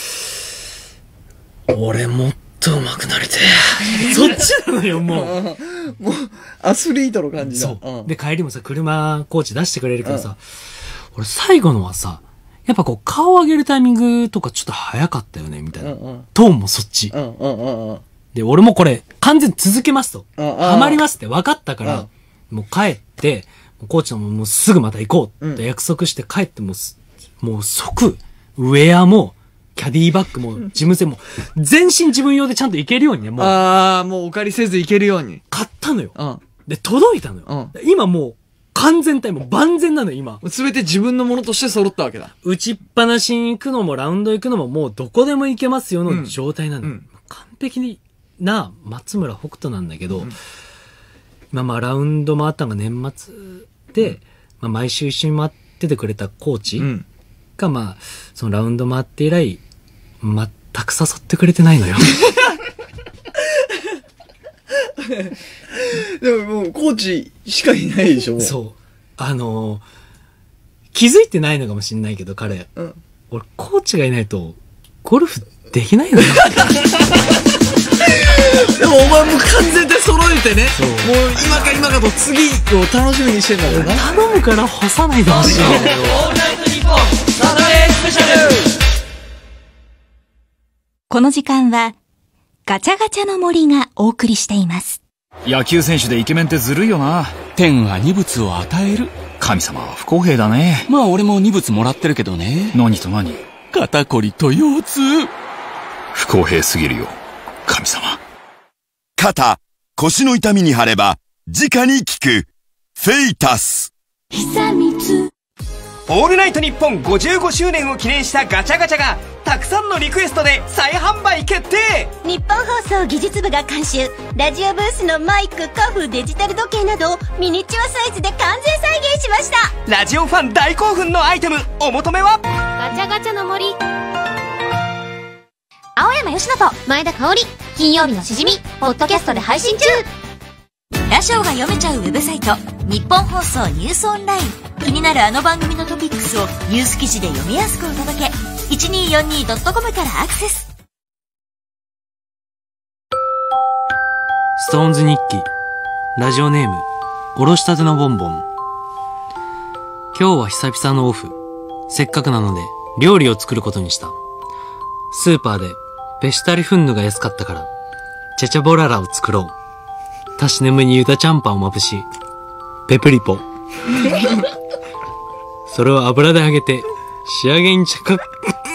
うん、俺もっと上手くなりてえ。そっちなのよ、もう。 もう、アスリートの感じだ。 そう。で、帰りもさ、車コーチ出してくれるけどさ、俺最後のはさ、やっぱこう顔を上げるタイミングとかちょっと早かったよね、みたいな。うんうん、トーンもそっち。うんうんうんうん、で、俺もこれ完全に続けますと。ハマりますって分かったから、もう帰って、コーチとももうすぐまた行こうって約束して帰ってもう、もう即、ウェアも、キャディバッグも、事務船も、全身自分用でちゃんと行けるようにね、もう。 ああ、もうお借りせず行けるように。 買ったのよ。うん、で、届いたのよ。うん、今もう、完全体もう万全なのよ、今。 すべて自分のものとして揃ったわけだ。 打ちっぱなしに行くのも、ラウンド行くのも、もうどこでも行けますよの状態なのよ。うんうん、完璧な松村北斗なんだけど、うん、まあまあ、ラウンド回ったのが年末で、うん、まあ、毎週一緒に回っててくれたコーチが、まあ、そのラウンド回って以来、全く誘ってくれてないのよ。 でももうコーチしかいないでしょ。 そう。あのー、気づいてないのかもしんないけど彼、うん、俺コーチがいないとゴルフできないのよ。 でもお前もう完全で揃えてね。もう今か今かと次を楽しみにしてんだからな。 頼むから干さないでほしい。オールナイトニッポンサタデースペシャル。 この時間はガチャガチャの森がお送りしています。 野球選手でイケメンってずるいよな。天は二物を与える。神様は不公平だね。まあ俺も二物もらってるけどね。何と何？肩こりと腰痛。不公平すぎるよ、神様。 肩、腰の痛みに貼れば直に効くフェイタス。 久光オールナイトニッポンごじゅうごしゅうねんを記念したガチャガチャがたくさんのリクエストで再販売決定。 日本放送技術部が監修、ラジオブースのマイク、カフ、デジタル時計などをミニチュアサイズで完全再現しました。 ラジオファン大興奮のアイテム、お求めはガチャガチャの森。青山佳乃と前田香織、金曜日のしじみポッドキャストで配信中。 ラジオが読めちゃうウェブサイト、日本放送ニュースオンライン。気になるあの番組のトピックスをニュース記事で読みやすくお届け。いちにーよんにードットコム からアクセス。 ストーンズ日記。ラジオネームおろしたてのボンボン。今日は久々のオフ。せっかくなので料理を作ることにした。スーパーでペシュタリフンヌが安かったからチェチャボララを作ろう。たしねむにユタチャンパンをまぶし、ペプリポそれを油で揚げて仕上げに茶か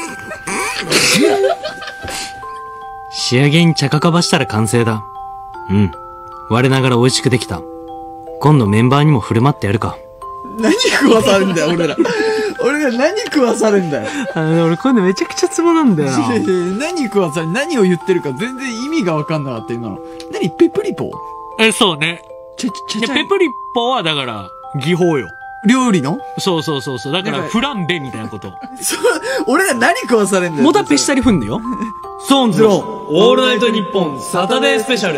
仕上げに茶かかばしたら完成だ。うん、我ながら美味しくできた。今度メンバーにも振る舞ってやるか。 何食わされんだよ俺ら。俺が何食わされんだよ。 あの俺こういうのめちゃくちゃツボなんだよな。 何食わされ、何を言ってるか全然意味が分かんなかった今の。何ペプリポ？ え、そうね。ちょ、ちょ、ちょ、ペプリポはだから技法よ。 料理の？ そうそうそうそう。だからフランベみたいなこと。 そう、俺ら何食わされんだよ。 モタペシタリフンだよ。ストーンズのオールナイトニッポンサタデースペシャル。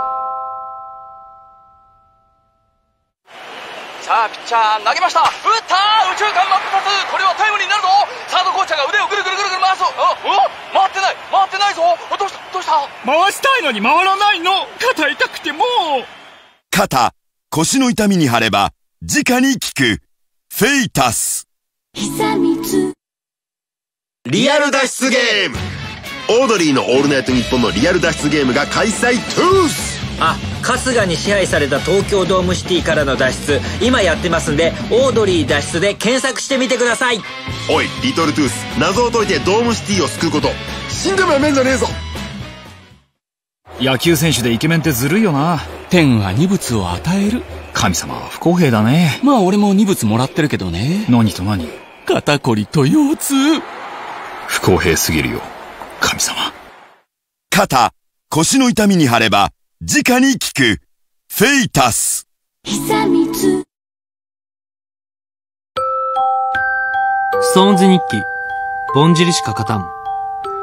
さあピッチャー投げました。打ったー、右中間真っ二つ。これはタイムリーになるぞ。サードコーチャーが腕をぐるぐるぐるぐる回す。あ、お、回ってない回ってないぞ。どうしたどうした。 回したいのに回らないの。肩痛くてもう。 肩、腰の痛みに貼れば直に効くフェイタス。 久光リアル脱出ゲーム。オードリーのオールナイトニッポンのリアル脱出ゲームが開催トゥース。 あ、春日に支配された東京ドームシティからの脱出、今やってますんで、オードリー脱出で検索してみてください。 おいリトルトゥース、謎を解いてドームシティを救うこと。死んでもやめんじゃねえぞ。 野球選手でイケメンってずるいよな。天は二物を与える。神様は不公平だね。まあ俺も二物もらってるけどね。何と何？肩こりと腰痛。不公平すぎるよ、神様。 肩、腰の痛みに貼れば直に効くフェイタス。 久光ストーンズ日記。ぼんじりしか勝たん。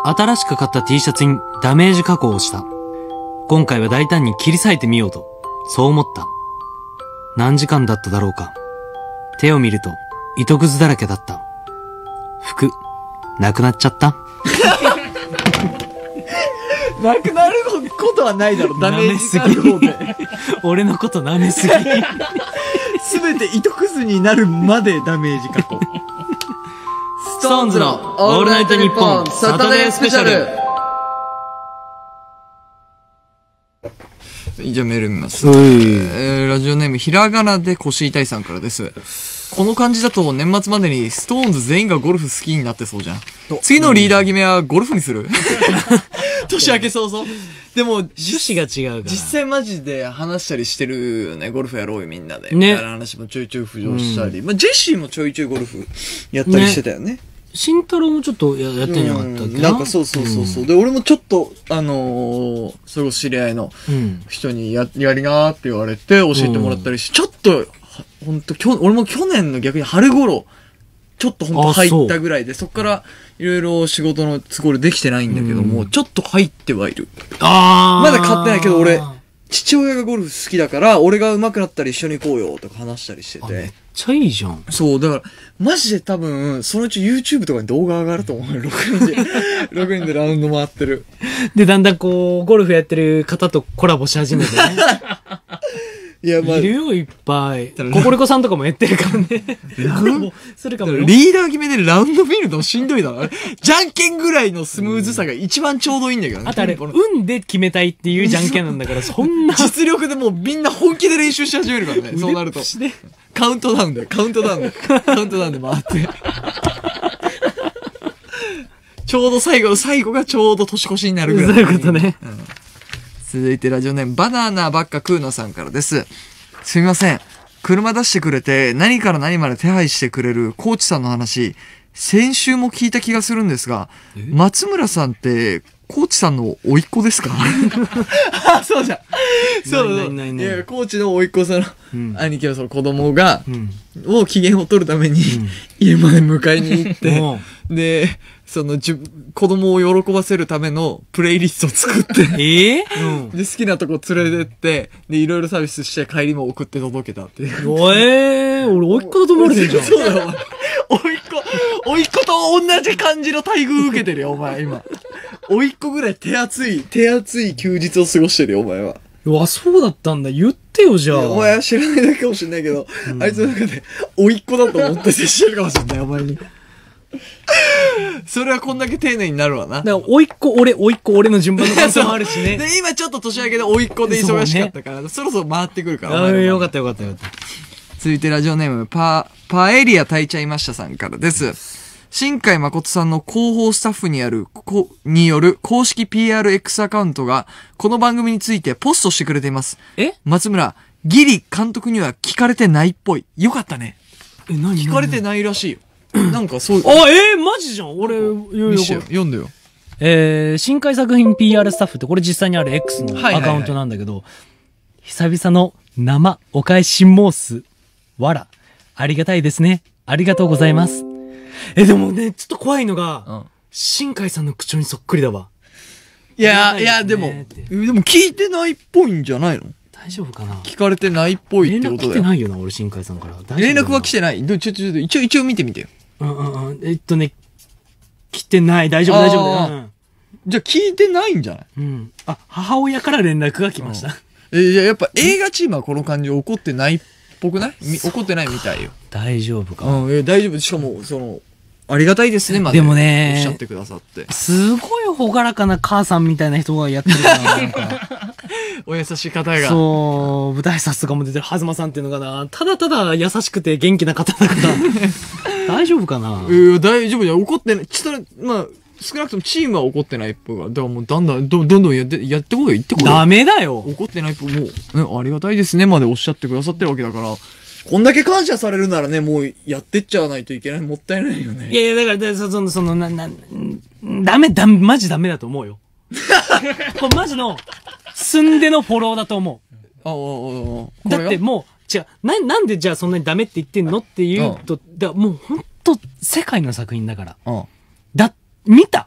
新しく買った T シャツにダメージ加工をした。今回は大胆に切り裂いてみようと、そう思った。何時間だっただろうか。手を見ると、糸くずだらけだった。服、なくなっちゃった。 なくなることはないだろ、ダメージがある方で。 俺のこと舐めすぎ。 すべて糸くずになるまでダメージ加工。 ストーンズのオールナイトニッポンサタデースペシャル。 じゃあメール見ます。えー、ラジオネームひらがなで腰痛いさんからです。この感じだと年末までにストーンズ全員がゴルフ好きになってそうじゃん。次のリーダー決めはゴルフにする？年明け早々。でも、 趣旨が違うから。 実際マジで話したりしてるよね。ゴルフやろうよみんなで。 ね。 みたいな話もちょいちょい浮上したり。うん、まあ、ジェシーもちょいちょいゴルフやったりしてたよね。 慎太郎もちょっと や, やってんじゃなかったっけ、うん、 なんかそうそうそうそう、うん。で、俺もちょっと、あのー、それこそ知り合いの人にや、やりなーって言われて教えてもらったりし、うん、ちょっと、ほんと、俺も去年の逆に春頃、ちょっとほんと入ったぐらいで、そっからいろいろ仕事の都合でできてないんだけども、うん、ちょっと入ってはいる。あー。まだ買ってないけど、俺、父親がゴルフ好きだから、俺が上手くなったら一緒に行こうよとか話したりしてて。めっちゃいいじゃん。 そう、だから、マジで多分、そのうち YouTube とかに動画上がると思うよ。ろくにんで、ろくにんでラウンド回ってる。 で、だんだんこう、ゴルフやってる方とコラボし始めてね。いや、まあ。いるよ、いっぱい。ココリコさんとかもやってるからね。コラボするかもよ。 リーダー決めでラウンド見るのしんどいだろ。じゃんけんぐらいのスムーズさが一番ちょうどいいんだけどね。 あとあれ、運で決めたいっていうじゃんけんなんだから、そんな。 実力でもうみんな本気で練習し始めるからね。そうなると。カウントダウンだよ、カウントダウンで。カウントダウンで回って。ちょうど最後、最後がちょうど年越しになるぐらい。 そういうことね。うん、 続いてラジオネームバナナばっか食うのさんからです。すみません。車出してくれて何から何まで手配してくれるコーチさんの話、先週も聞いた気がするんですが、松村さんってコーチさんの甥っ子ですか？あ、そうじゃん。そうそう。いや、コーチの甥っ子さんの、うん、兄貴のその子供が、うん、を機嫌を取るために、うん、家まで迎えに行って、で、そのじ子供を喜ばせるためのプレイリストを作って、えーうん、で、好きなとこ連れてって、で、いろいろサービスして帰りも送って届けたっていう。 おえー、俺、甥っ子だと思われてんじゃん。 そうだよ、お前。甥っ子、甥っ子と同じ感じの待遇受けてるよ、お前、今。甥っ子ぐらい手厚い、手厚い休日を過ごしてるよ、お前は。 うわ、そうだったんだ。言ってよ、じゃあ。 お前は知らないだけかもしれないけど、うん、あいつの中で、甥っ子だと思って接してるかもしれない、お前に。それはこんだけ丁寧になるわな。 だから、甥っ子、俺、甥っ子、俺の順番の感想もあるしね。 で、今ちょっと年明けで甥っ子で忙しかったから、そ,、ね、そろそろ回ってくるから。 ああ、よかったよかったよかった。 続いてラジオネーム、パ、パエリア炊いちゃいましたさんからです。新海誠さんの広報スタッフにある、こ、による公式 ピーアールエックス アカウントが、この番組についてポストしてくれています。え？松村、ギリ監督には聞かれてないっぽい。よかったね。 え、何？ 聞かれてないらしいよ。なんかそういう。 あ、えー、マジじゃん。俺、 見してよ。読んでよ。 えー、新海作品 ピーアール スタッフってこれ実際にある X のアカウントなんだけど、はいはいはい、久々の生お返し申す。わら。ありがたいですね。ありがとうございます。え、でもね、ちょっと怖いのが、うん、新海さんの口調にそっくりだわ。 いや、いや、でも、でも聞いてないっぽいんじゃないの？ 大丈夫かな？ 聞かれてないっぽいってことだよ。 連絡来てないよな、俺、新海さんから。 連絡は来てない。ちょ、ちょ、ちょ、一応、一応見てみてよ。 うんうんうん。えっとね、来てない。大丈夫、大丈夫だよ。うん、 じゃあ聞いてないんじゃない？ うん。あ、母親から連絡が来ました。 うん、え、じゃあやっぱ映画チームはこの感じ怒ってないっぽくない？怒ってないみたいよ。 大丈夫か。 うん、え、大丈夫。しかも、その、ありがたいですね、まで。 でもね、 おっしゃってくださって。 すごいほがらかな母さんみたいな人がやってるから、なんか。 お優しい方が。 そう、舞台挨拶とかも出てるはずまさんっていうのがな、ただただ優しくて元気な方だから、大丈夫かな？ いや、大丈夫じゃん。怒ってない。ちょっと、まあ、少なくともチームは怒ってないっぽいから、だからもうだんだん、どんどんやって、やってこいよ、言ってこいよ。 ダメだよ。 怒ってないっぽい。もう、ね、ありがたいですね、までおっしゃってくださってるわけだから、こんだけ感謝されるならね、もうやってっちゃわないといけない。もったいないよね。 いやいや、だから、その、その、な、な、ダメ、ダメ、マジダメだと思うよ。これマジの、寸でのフォローだと思う。 ああ、 ああ、だってもう、違う、な、なんでじゃあそんなにダメって言ってんのっていうと、だもうほんと、世界の作品だから。だ、見た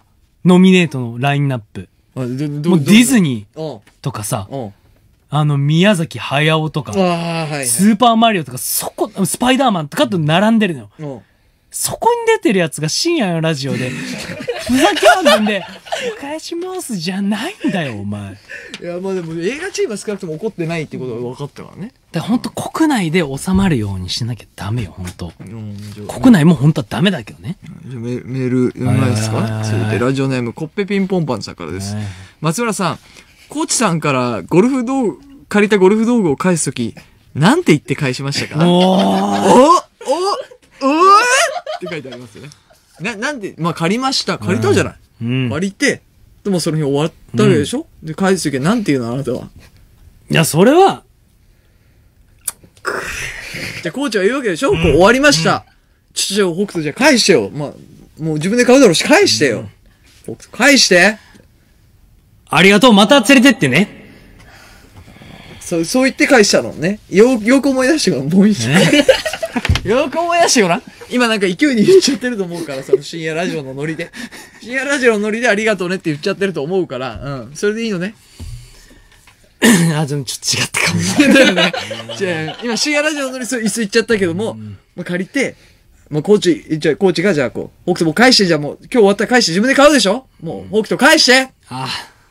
ノミネートのラインナップ。もうディズニーとかさ、あの、宮崎駿とか、スーパーマリオとか、そこ、スパイダーマンとかと並んでるのよ。そこに出てるやつが深夜のラジオで、ふざけあんで、お返しますじゃないんだよ、お前。 いや、まあでも映画チームは少なくとも怒ってないってことが分かったからね。 だから本当国内で収まるようにしなきゃダメよ、本当。国内も本当はダメだけどね。 じゃあメメール読みますか。それでラジオネーム、コッペピンポンパンさんからです。松村さん、コーチさんからゴルフ道具、借りたゴルフ道具を返すとき、なんて言って返しましたか？おーおおおって書いてありますよね。な、なんで、まあ借りました。借りたじゃない。うん、借りて、でもその日終わったわけでしょ、うん、で、返すときはなんて言うのあなたは。 いや、それは、 じゃあコーチは言うわけでしょ、うん、こう終わりました。父を北斗じゃ返してよ。まあ、もう自分で買うだろうし、返してよ。うん、返して。 ありがとう、また連れてってね。 そう、そう言って返したのね。よ、よく思い出してごらん、もう一度。よく思い出してごらん。今なんか勢いに言っちゃってると思うから、その深夜ラジオのノリで。深夜ラジオのノリでありがとうねって言っちゃってると思うから、うん。それでいいのね。 あ、でもちょっと違ったかもな。 だよね。じゃあ、今深夜ラジオのノリそう椅子行っちゃったけども、うん、まあ、借りて、もうコーチ、じゃあコーチがじゃあこう、北斗もう返して、じゃあもう今日終わったら返して自分で買うでしょ、もう北斗返して。ああ。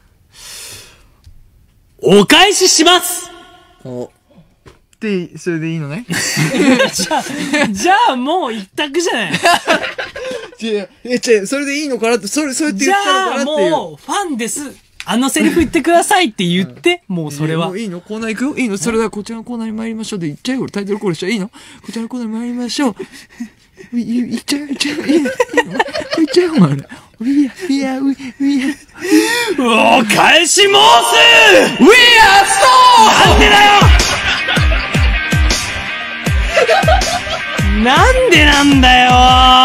お返しします。 お。で、それでいいのね。 じゃあ、じゃあもう一択じゃない。 違う、え、違う、それでいいのかなって、それ、そうやって言ったのかなっていう。 じゃあもう、ファンです。あのセリフ言ってくださいって言って、うん、もうそれは。 もういいのコーナー行くよいいのそれではこちらのコーナーに参りましょうで、行っちゃうよタイトルコールしちゃいいのこちらのコーナーに参りましょう。行っちゃうよ、行っちゃうよ、いいの行っちゃうよ、お前。いや、いや、う、いや。 お返し申す !We are so! なんでだよなんでなんだよ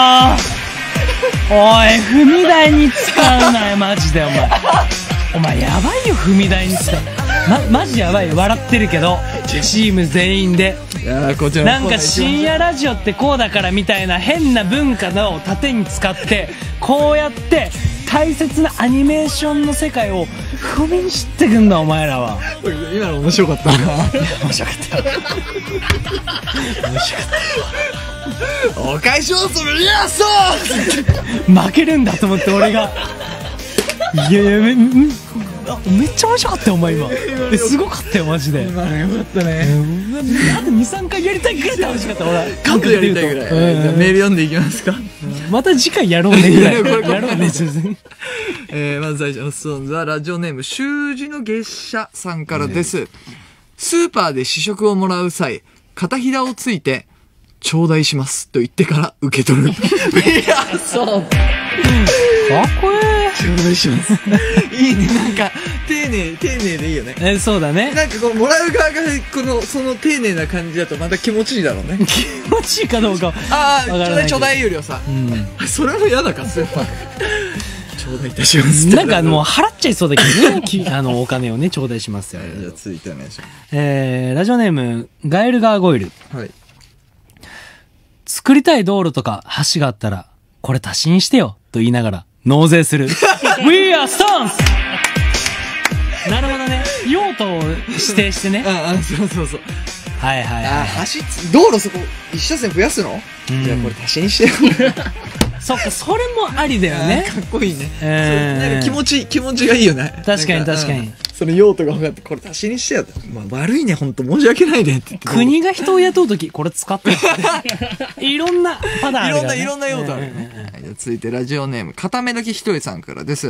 おい、踏み台に使うなよ、マジで、お前。お前、やばいよ、踏み台に使う。ま、マジやばいよ、笑ってるけど。チーム全員で。 いやこちらなんか深夜ラジオってこうだからみたいな変な文化の盾に使って、こうやって、大切なアニメーションの世界を踏みに知ってくんだ、お前らは。 今の面白かったな。 面白かったよ。面白かった。 お返しをするいやそう負けるんだと思って俺が。いやいや、め、め、めっちゃ面白かったよ、お前今。え、すごかったよ、マジで。 今のよかったね。 あとに、さんかいやりたいぐらい楽しかった、俺。 カットやりたいぐらい。じゃあメール読んでいきますか。 また次回やろうねぐらい。やろうね、全然。 えー、まず最初のストーンズはラジオネーム、習字の月謝さんからです。スーパーで試食をもらう際、片ひだをついて、頂戴しますと言ってから受け取る。いや、そう。かっこいい。 頂戴します。いいね、なんか、丁寧、丁寧でいいよね。 え、そうだね。 なんかこう、もらう側が、この、その丁寧な感じだとまた気持ちいいだろうね。 気持ちいいかどうか。 ああ、ちょうだいちょうだいよりはさ。うん。それも嫌だか、スーパー。頂戴いたします。 なんかもう払っちゃいそうだけどね、あの、お金をね、頂戴しますよ。 じゃあ続いてお願いします。 えー、ラジオネーム、ガエルガーゴイル。はい。作りたい道路とか橋があったら、これ足しにしてよ、と言いながら、納税する。We are Stones! なるほどね。用途を指定してね。 ああ、そうそうそう。 はいはいはい。あ、 橋、道路そこ、一車線増やすの？うん、じゃあこれ足しにしてよ。 そっか、それもありだよね。 かっこいいね。えー、なんか気持ち、気持ちがいいよね。 確かに確かに。 その用途が分かって、これ足しにしてよ。まあ、悪いね、ほんと申し訳ないねって言って。 国が人を雇うとき、これ使っていろんなパターンあるから、ね。 いろんな、いろんな用途ある、ね。はい、続いてラジオネーム、片目だけひとりさんからです。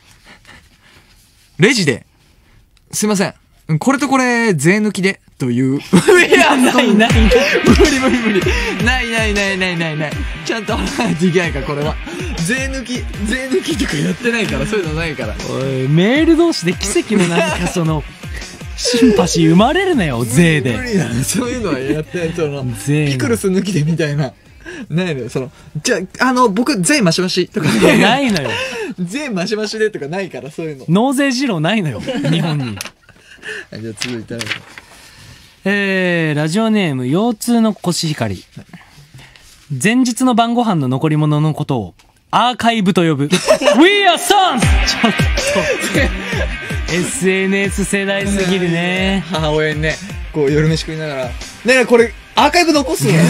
レジで、すいません。これとこれ、税抜きで、という。いや、 ないない。 無理無理無理。ないないないないないない。ちゃんと払わないといけないから、これは。税抜き、税抜きとかやってないから、そういうのないから。 おい、メール同士で奇跡のなんかその、シンパシー生まれるなよ、税で。 無理だね。そういうのはやってない。その、ピクルス抜きでみたいな。ないのよ。その、じゃあ、あの、僕、税マシマシとか。 ないのよ。 税マシマシでとかないから、そういうの。 納税二郎ないのよ、日本に。 はい、じゃあ続いて。 えー、ラジオネーム、腰痛のコシヒカリ。前日の晩ご飯の残り物のことを、 アーカイブと呼ぶ We are sons ちょっと エスエヌエス 世代すぎるね。 母親にね、こう夜飯食いながら、ねえこれアーカイブ残すね。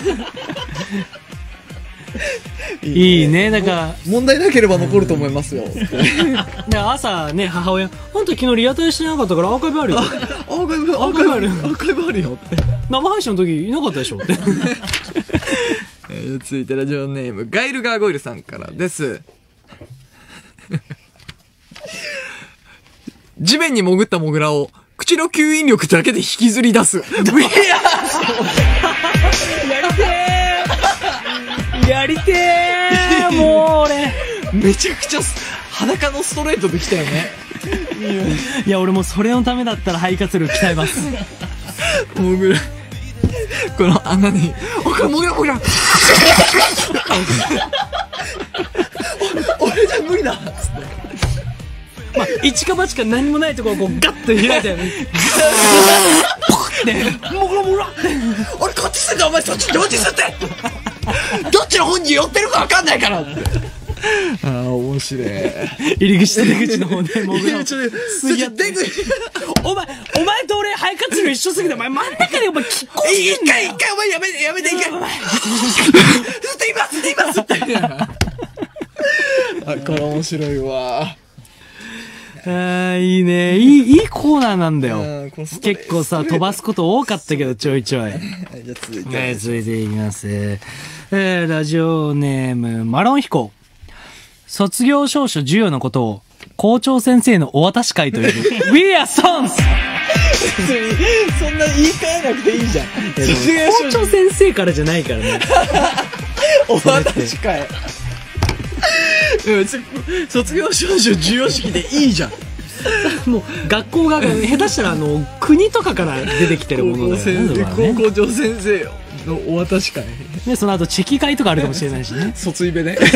いいね、だから問題なければ残ると思いますよ。 で朝ね、母親、あんた昨日リアタイしてなかったからアーカイブあるよ。 アーカイブアーカイブあるアーカイブあるよって。 生配信の時いなかったでしょって。 えー、続いてラジオネームガイルガーゴイルさんからです。地面に潜ったモグラを口の吸引力だけで引きずり出す。やりてーやりてーもう俺めちゃくちゃ裸のストレートできたよね。 いや俺もそれのためだったら肺活力鍛えます。 モグラこの穴におこれモグラモグラ俺じゃ無理だっつって、 まあ、一か八か何もないところをこうガッと開いてモグラモグラ俺こっちすんだお前そっちどっちすってどっちの方に寄ってるか分かんないからって。ああ面白い。 入り口と出口の方でモグラを出口お前お前と俺肺活量一緒すぎてお前真ん中でお前きっこい一回一回お前やめてやめて一回お前吸って今吸って今吸ってあこれ面白いわ。 あーいいね、いいいいコーナーなんだよ。結構さ飛ばすこと多かったけどちょいちょい。 じゃあ続いて、 はい、続いていきます。えー、ラジオネームマロンヒコ。卒業証書授与のことを校長先生のお渡し会というWe are sons そんな言い換えなくていいじゃん。 校長先生からじゃないからね。 お渡し会卒業証書授与式でいいじゃん。 もう学校が下手したらあの国とかから出てきてるものだよね。 校長先生よのお渡し会ね、その後チェキ会とかあるかもしれないしね。 卒イベね。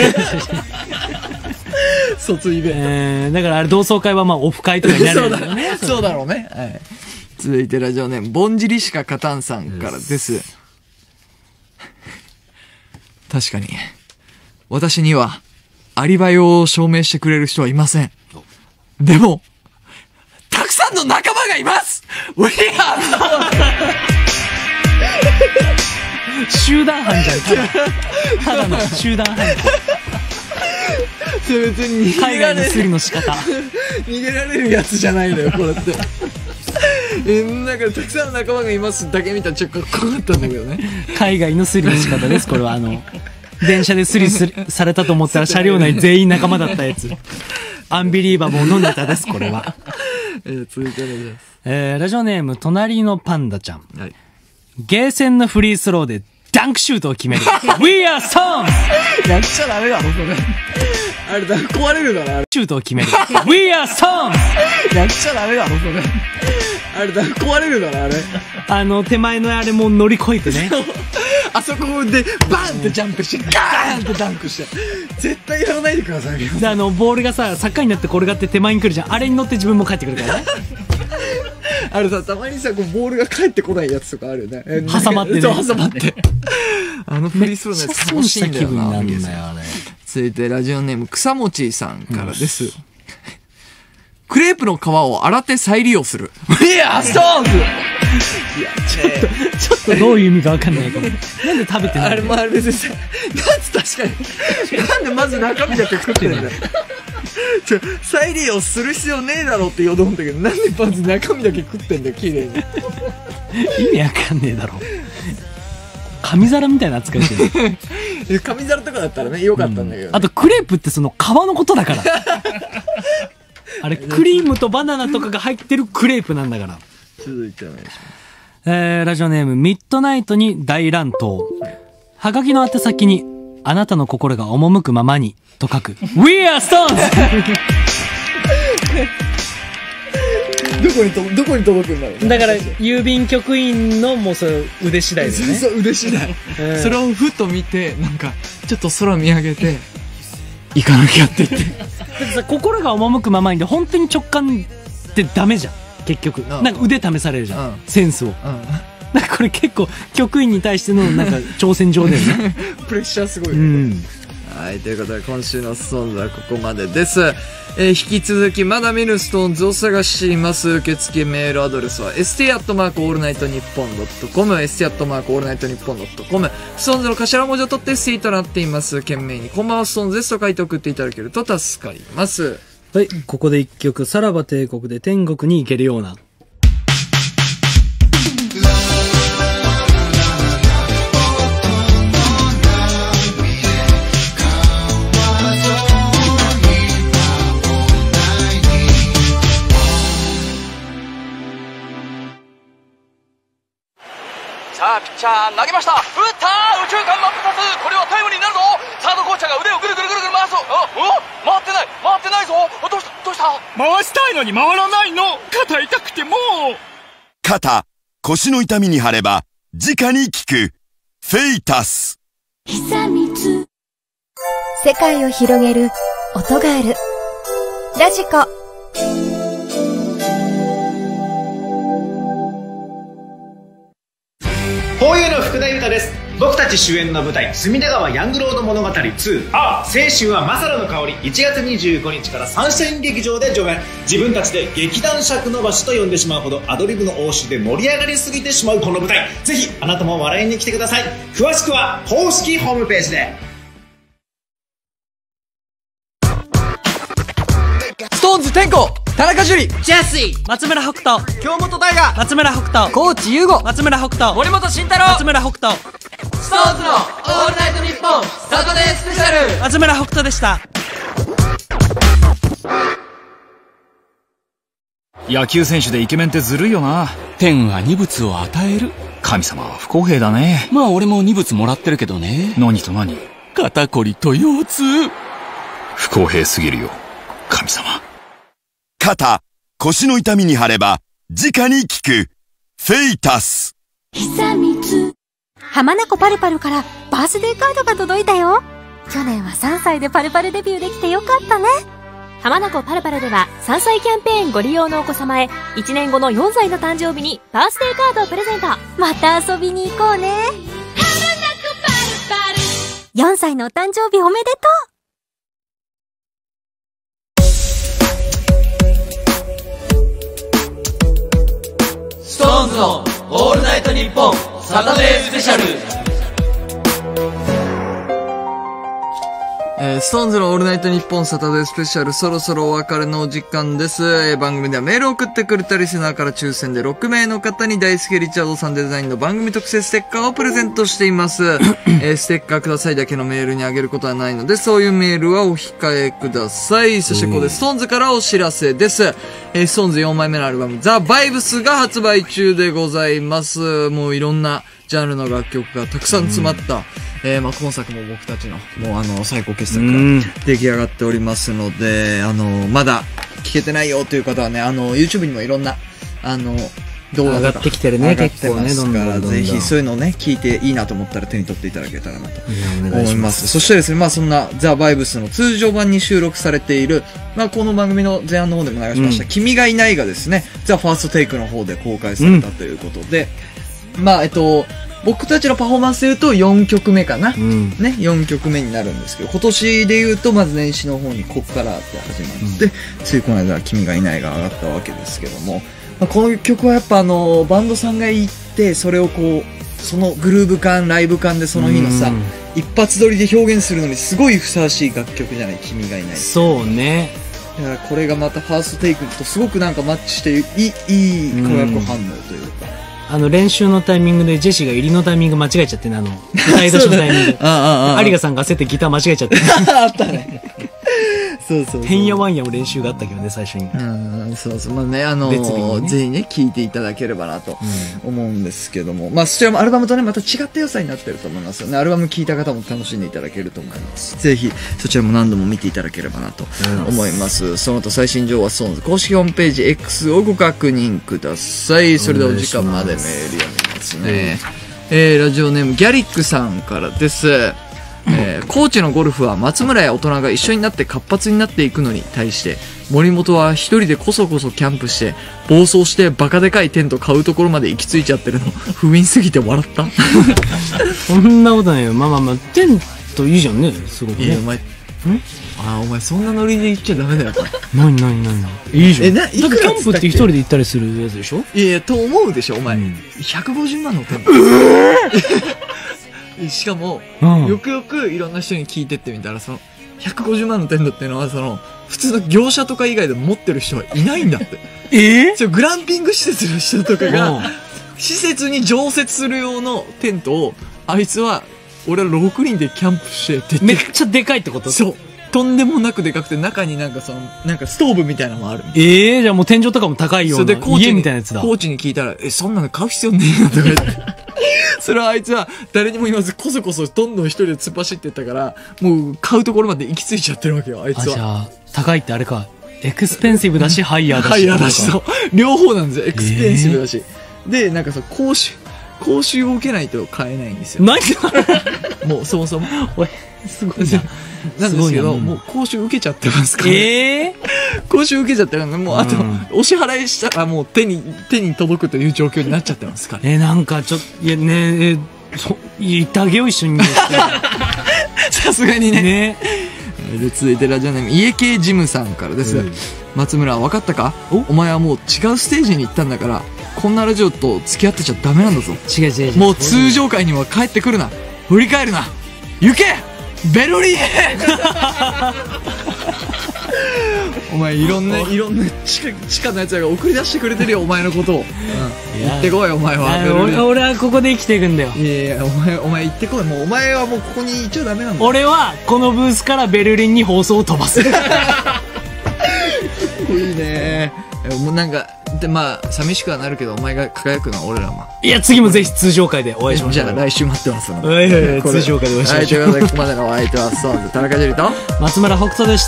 卒イベ、 えー、だからあれ同窓会はまあオフ会とかになるんだよね。 そうだろうね、はい、続いてラジオネームぼんじりしか勝たんさんからです。確かに私にはアリバイを証明してくれる人はいません。でもたくさんの仲間がいます。We are 集団犯じゃん。ただただの集団犯。 別に海外のスリの仕方逃げられるやつじゃないのよこれって。えなんかたくさんの仲間がいますだけ見たらちょっとかっこよかったんだけどね。 海外のスリの仕方です。これはあの電車でスリすされたと思ったら車両内全員仲間だったやつ。アンビリーバボーのネタですこれは。 えー、続いてお願いします。 えー、ラジオネーム隣のパンダちゃん、 はい、 ゲーセンのフリースローでダンクシュートを決めるWe are sons やっちゃダメだろそれ。あれだ壊れるだろあれ。 シュートを決めるWe are sons やっちゃダメだろそれ。あれだ壊れるだろあれ。 あの手前のあれも乗り越えてね。 あそこでバーンってジャンプしてガーンってダンクして絶対やらないでくださいよ。 であのボールがさ坂になって転がって手前に来るじゃん。あれに乗って自分も帰ってくるからね。 あれさたまにさこうボールが返ってこないやつとかあるよね。 挟まってね。 そう挟まってあのフリースローのやつ楽しいんだよな。続いてラジオネーム草もちさんからです、うん、クレープの皮を洗って再利用する。いやそういやちょっとちょっとどういう意味か分かんないかも。なんで食べてないの。 あれもあれ別にさ確かになんでまず中身だけ食ってんだよ。ちょ再利用する必要ねえだろって言おうと思ったけどなんでまず中身だけ食ってんだよ綺麗に。 意味わかんねえだろ。紙皿みたいな扱いしてる。紙皿とかだったらねよかったんだけど、ねうん、あとクレープってその皮のことだから。あれクリームとバナナとかが入ってるクレープなんだから。 続いてお願いします。 えー、ラジオネームミッドナイトに大乱闘。はがきの宛先にあなたの心が赴くままにと書く We are sons どこにとどこに届くんだろう。 だから郵便局員のもうそれ腕次第だよね。 そう腕次第、うん、それをふと見てなんかちょっと空見上げて行かなきゃって言って。だってさ心が赴くままにで本当に直感ってダメじゃん結局。なんか腕試されるじゃん、うん、センスを、うん、なんかこれ結構局員に対してのなんか挑戦状だよね。 プレッシャーすごい、 うん、 はい、ということで今週のストーンズはここまでです。えー、引き続きまだ見ぬストーンズを探しています。受付メールアドレスは エスティー アットマークオールナイトニッポンドットコム エスティー アットマークオールナイトニッポンドットコム。ストーンズの頭文字を取って エスティー となっています。懸命にこんばんはストーンズですと書いて送っていただけると助かります。 はい、ここで一曲、さらば帝国で天国に行けるような。 さあピッチャー投げました。打ったー、右中間真っ二つ、これはタイムリーになるぞ。サードコーチャーが腕をぐるぐるぐるぐる回す。あお回ってない回ってないぞ。どうしたどうした。 回したいのに回らないの。肩痛くてもう。 肩腰の痛みに貼れば直に効くフェイタス。 久光世界を広げる音があるラジコ。 ホーユーの福田裕太です。僕たち主演の舞台隅田川ヤングロード物語ツー、ああ青春はマサラの香り、いちがつにじゅうごにちからサンシャイン劇場で上演。自分たちで劇団尺延ばしと呼んでしまうほどアドリブの応酬で盛り上がりすぎてしまうこの舞台、ぜひあなたも笑いに来てください。詳しくは公式ホームページで。 ストーンズ天候田中樹ジェスイ松村北斗京本大我松村北斗高知優吾松村北斗森本慎太郎松村北斗ストーンズのオールナイトニッポンサタデースペシャル松村北斗でした。 野球選手でイケメンってずるいよな。天は二物を与える。神様は不公平だね。まあ俺も二物もらってるけどね。何と何？肩こりと腰痛。不公平すぎるよ神様。 肩腰の痛みに貼れば直に効くフェイタス。 久光浜名湖パルパルからバースデーカードが届いたよ。去年はさんさいでパルパルデビューできてよかったね。 浜名湖パルパルではさんさいキャンペーンご利用のお子様へいちねんごのよんさいの誕生日にバースデーカードをプレゼント。 また遊びに行こうね。よんさいのお誕生日おめでとう。 ストーンズのオールナイトニッポンサタデースペシャル。えー、ストーンズのオールナイトニッポンサタデースペシャル、そろそろお別れのお時間です。えー、番組ではメールを送ってくれたリスナーから抽選でろくめいの方に大輔リチャードさんデザインの番組特製ステッカーをプレゼントしています。えー、ステッカーくださいだけのメールにあげることはないので、そういうメールはお控えください。そしてここでストーンズからお知らせです。えー、ストーンズよんまいめのアルバムザ・バイブスが発売中でございます。もういろんなジャンルの楽曲がたくさん詰まった、えー、まあ今作も僕たちのもうあの最高傑作が出来上がっておりますので、あのまだ聞けてないよという方はね、あの YouTube にもいろんなあの動画が上がってきてるね、 結構ね、どんどんどんどんぜひそういうのをね聞いていいなと思ったら手に取っていただけたらなと思います。そしてですね、まあそんなザ・バイブスの通常版に収録されている、まあこの番組の前半の方でも流しました、うん、君がいないがですね、ザ・ファーストテイクの方で公開されたということで、うん、まあえっと僕たちのパフォーマンスで言うとよんきょくめかな、うん、ね、よんきょくめになるんですけど、今年で言うとまず年始の方にこっからって始まって、うん、ついこの間君がいないが上がったわけですけども、まあ、この曲はやっぱあのバンドさんが行ってそれをこうそのグルーヴ感ライブ感でその日のさ、うん、一発撮りで表現するのにすごいふさわしい楽曲じゃない、君がいない。 そうね。 だからこれがまたファーストテイクとすごくなんかマッチしていい、いい化学反応というか、 あの練習のタイミングでジェシーが入りのタイミング間違えちゃってね、あの歌い出しのタイミング有賀さんが焦ってギター間違えちゃってあったねそうそうそう、 てんやわんやも練習があったけどね最初に。 うん、そうそう、まあね、あのーね、ぜひね聴いていただければなと思うんですけども、うん、まあそちらもアルバムとねまた違った良さになってると思いますよね。アルバム聴いた方も楽しんでいただけると思います。ぜひそちらも何度も見ていただければなと思います。うん、その他最新情報はストーンズ公式ホームページ X をご確認ください。それではお時間までメール読みますね。えー、ラジオネームギャリックさんからです。えー、高知のゴルフは松村や大人が一緒になって活発になっていくのに対して森本は一人でこそこそキャンプして暴走してバカでかいテント買うところまで行き着いちゃってるの不憫すぎて笑ったそんなことないよ。まあまあまあテンといいじゃんね、すごくね。 いや、お前、んあ、お前そんなノリで言っちゃダメだよ。 なになになにいいじゃん。 え、な、いくらだってキャンプって一人で行ったりするやつでしょ？ いやいや、と思うでしょ、お前。ひゃくごじゅうまんのテント。しかも、よくよくいろんな人に聞いてってみたら、その、ひゃくごじゅうまんのテントっていうのは、その、普通の業者とか以外で持ってる人はいないんだって。 えぇグランピング施設の人とかが、施設に常設する用のテントを、あいつは、俺らろくにんでキャンプしてって言って。 めっちゃでかいってこと？ そう。とんでもなくでかくて、中になんかその、なんかストーブみたいなのもある。 ええー、じゃあもう天井とかも高いような。 それでコーチ家みたいなやつだ。 コーチに聞いたら、え、そんなの買う必要ねえなとか言って。それはあいつは誰にも言わずこそこそどんどん一人で突っ走ってったから、もう買うところまで行き着いちゃってるわけよ、あいつは。 あ、じゃあ、高いってあれか。エクスペンシブだし、ハイヤーだし。 ハイヤーだし、そう。両方なんですよ、エクスペンシブだし。えー、で、なんかそう、講習、講習を受けないと買えないんですよ。 何もうそもそも。 おい、すごいじゃん。 なんですけど、もう講習受けちゃってますから。 ええー、講習受けちゃってるから、もうあと、お支払いしたらもう手に、手に届くという状況になっちゃってますから。 えー、なんかちょっと、いやね、えー、そ、行ってあげよう一緒に。 さすがにね。 ね。 で、続いてラジオネーム、家系ジムさんからです。うん、松村、分かったか？ お, お前はもう違うステージに行ったんだから、こんなラジオと付き合ってちゃダメなんだぞ。 違う違う違う。 もう通常回には帰ってくるな。振り返るな。行けベルリンへお前いろんな、いろんな地下、地下のやつらが送り出してくれてるよ、お前のことを。うん。行ってこい、お前は。 俺, 俺はここで生きていくんだよ。 いやいや、お前、お前行ってこい。もうお前はもうここにいちゃダメなんだよ。 俺はこのブースからベルリンに放送を飛ばす。いいね。もうなんか、で、まあ、寂しくはなるけど、お前が輝くのは俺らも。 いや、次もぜひ通常回でお会いしましょう。 じゃあ来週待ってますので。 はいはいはい、通常回でお会いしましょう。 はい、ということで、ここまでのお相手は、そうです。田中樹と松村北斗でした。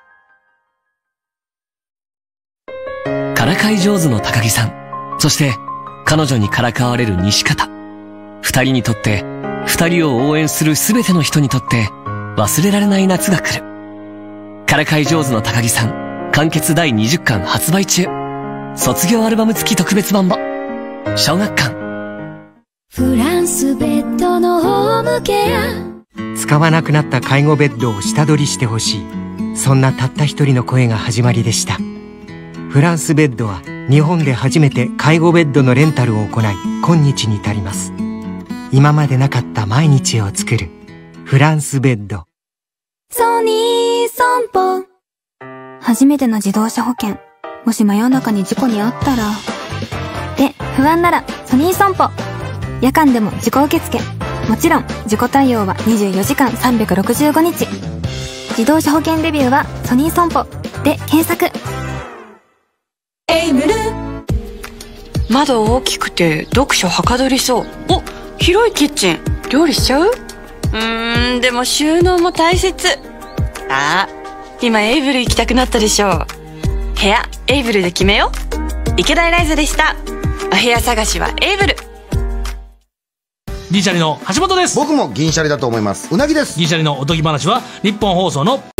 からかい上手の高木さん。そして、彼女にからかわれる西方。二人にとって、二人を応援するすべての人にとって、忘れられない夏が来る。からかい上手の高木さん。完結だいにじゅっかん発売中。卒業アルバム付き特別版も。小学館。 フランスベッドのホームケア。 使わなくなった介護ベッドを下取りしてほしい。そんなたった一人の声が始まりでした。フランスベッドは日本で初めて介護ベッドのレンタルを行い、今日に至ります。今までなかった毎日を作る。フランスベッド。 ソニー損保。初めての自動車保険。もし真夜中に事故に遭ったら。で、不安ならソニー損保。夜間でも事故受付。もちろん、事故対応はにじゅうよじかんさんびゃくろくじゅうごにち。自動車保険レビューはソニー損保で検索。 エイブル窓大きくて読書はかどりそう。お、広いキッチン。料理しちゃう？うーん、でも収納も大切。あー、今エイブル行きたくなったでしょ。部屋エイブルで決めよう。池田エライザでした。お部屋探しはエイブル。 銀シャリの橋本です。 僕も銀シャリだと思います。うなぎです。 銀シャリのおとぎ話は日本放送の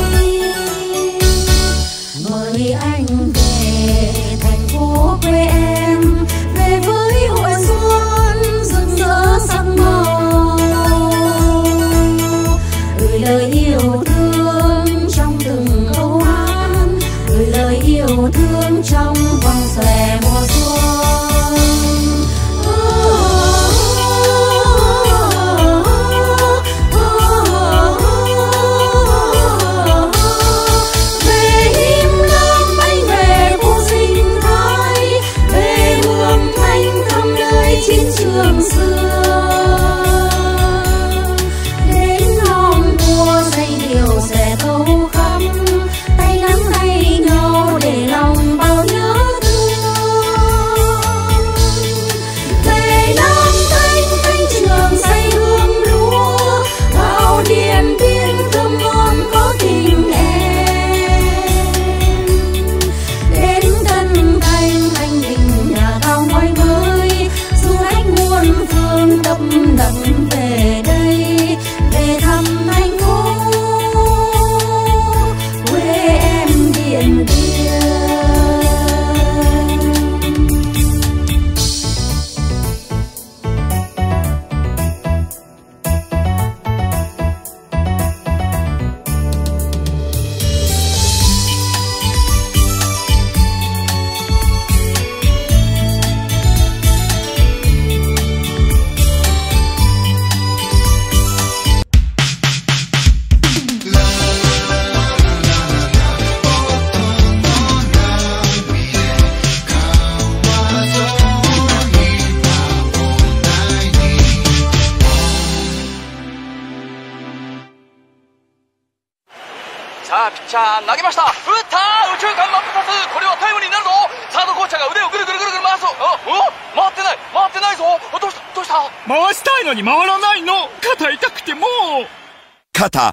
yêu thương trong vòng xòe mùa xuân. 「 ッチャー投げました。打った右中間真っ二つ。これはタイムリーになるぞ。サードコーチャーが腕をぐるぐるぐるぐる回す。あ、お回ってない回ってないぞ。どうしたどうした。 回したいのに回らないの。肩痛くてもう。 肩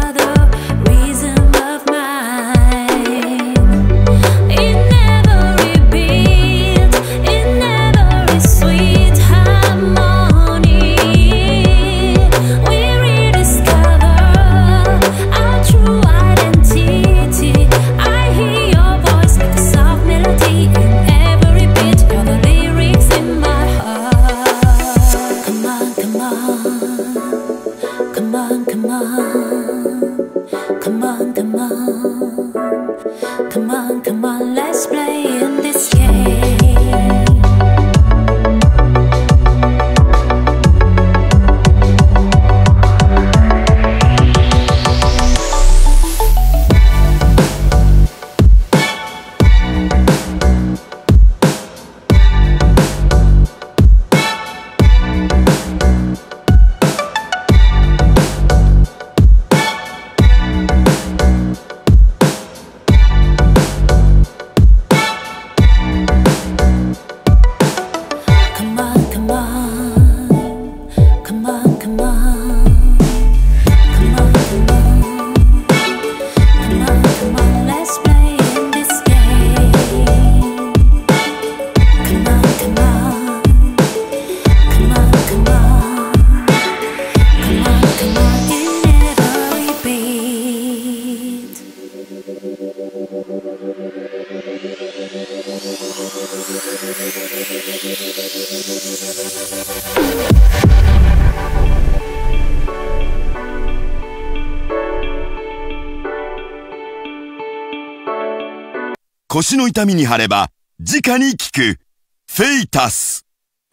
腰の痛みに貼れば直に効くフェイタス。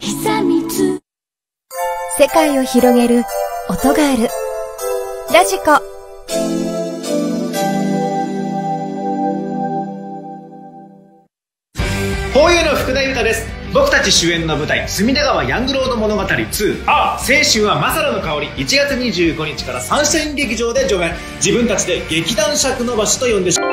世界を広げる音があるラジコ。 ホーユーの福田裕太です。僕たち主演の舞台隅田川ヤングロード物語ツー、ああ青春はマサラの香り、いちがつにじゅうごにちからサンシャイン劇場で上演。自分たちで劇団尺伸ばしと呼んでし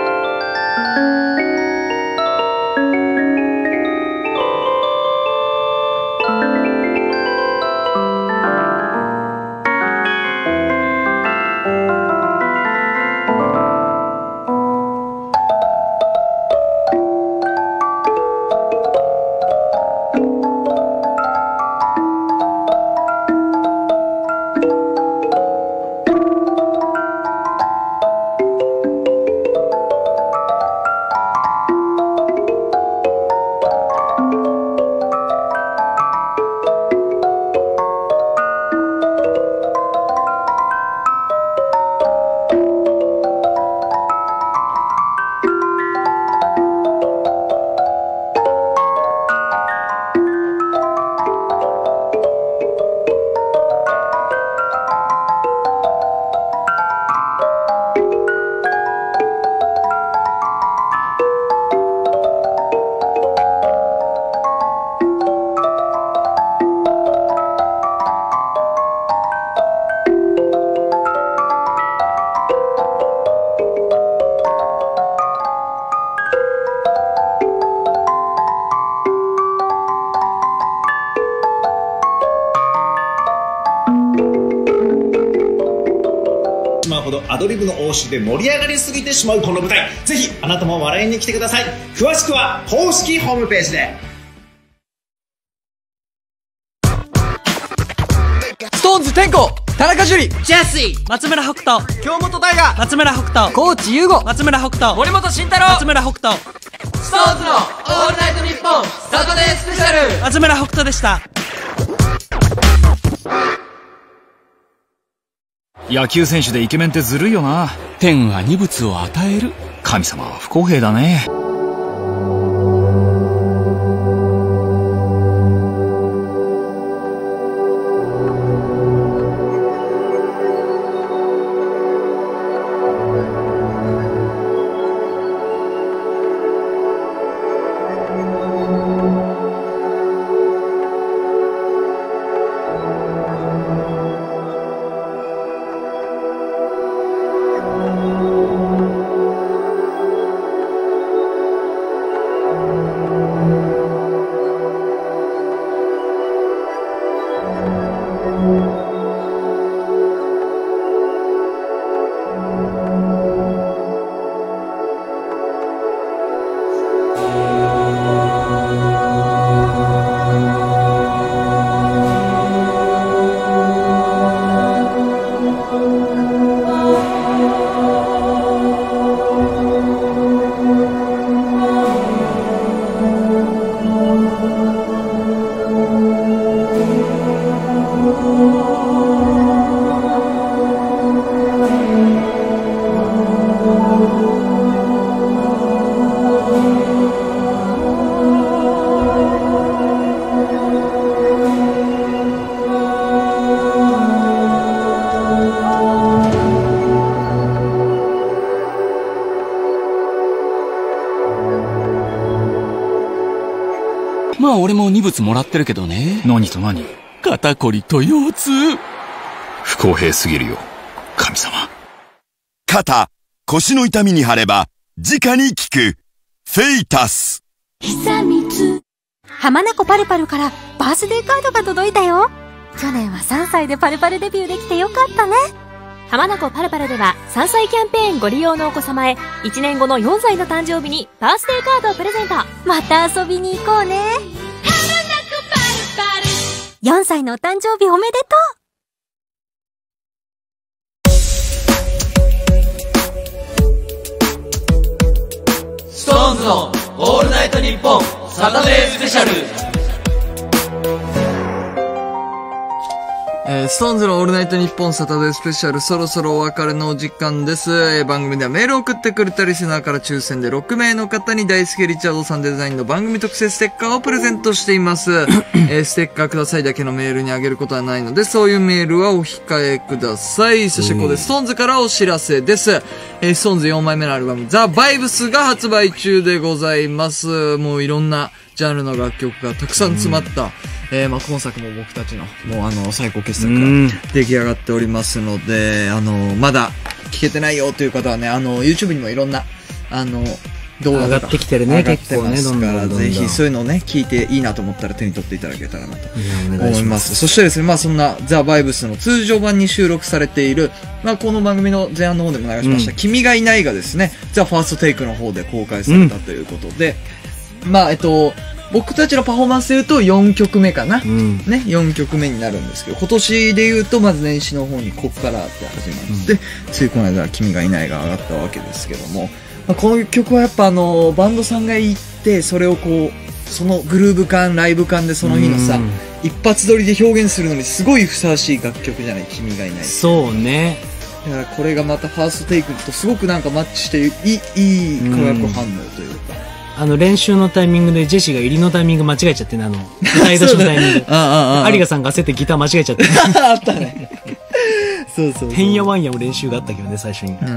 まうほどアドリブの応酬で盛り上がりすぎてしまうこの舞台、ぜひあなたも笑いに来てください。詳しくは公式ホームページで。 ストーンズ天候、田中樹ジェスイ松村北斗京本大我松村北斗高知優吾松村北斗森本慎太郎松村北斗ストーンズのオールナイトニッポンサタデースペシャル松村北斗でした。 野球選手でイケメンってずるいよな。天は二物を与える。神様は不公平だね。 俺もにぶつもらってるけどね。何と何？肩こりと腰痛。 不公平すぎるよ、神様。 肩、腰の痛みに貼れば、直に効く。フェイタス。 久光。浜名湖パルパルからバースデーカードが届いたよ。去年はさんさいでパルパルデビューできてよかったね。浜名湖パルパルではさんさいキャンペーンご利用のお子様へいちねんごのよんさいの誕生日にバースデーカードをプレゼント。また遊びに行こうね。浜名湖パルパル。よんさいのお誕生日おめでとう。ストーンズのオールナイトニッポンサタデースペシャル。 えー、ストーンズのオールナイトニッポンサタデースペシャル、そろそろお別れのお時間です。えー、番組ではメールを送ってくれたリスナーから抽選でろくめいの方に大輔リチャードさんデザインの番組特製ステッカーをプレゼントしています。えー、ステッカーくださいだけのメールにあげることはないので、そういうメールはお控えください。そしてここでストーンズからお知らせです。えー、ストーンズよんまいめのアルバムザ・バイブスが発売中でございます。もういろんなジャンルの楽曲がたくさん詰まった、えー、まあ、今作も僕たちの、もうあの、最高傑作が出来上がっておりますので、あの、まだ聞けてないよという方はね、あの、YouTube にもいろんな、あの、動画が上がってきてるね、 結構ね、どんどんどんどん。ぜひそういうのをね、聞いていいなと思ったら手に取っていただけたらなと思います。そしてですね、まあそんなザ・バイブスの通常版に収録されている、まあこの番組の前半の方でも流しました、うん、君がいないがですね、ザ・ファーストテイクの方で公開されたということで、うん、まあえっと、僕たちのパフォーマンスで言うとよんきょくめかな、うん、ね、よんきょくめになるんですけど、今年で言うとまず年始の方にこっからって始まって、うん、ついこの間君がいないが上がったわけですけども、まあ、この曲はやっぱあのバンドさんが行ってそれをこうそのグルーヴ感ライブ感でその日のさ、うん、一発撮りで表現するのにすごいふさわしい楽曲じゃない、君がいない。 そうね。 だからこれがまたファーストテイクとすごくなんかマッチしていい、いい化学反応というか、 あの練習のタイミングでジェシーが入りのタイミング間違えちゃってね、あの歌い出しのタイミングで有賀さんが焦ってギター間違えちゃってあったねそうそうそう、 てんやわんやも練習があったけどね、最初に。 うん、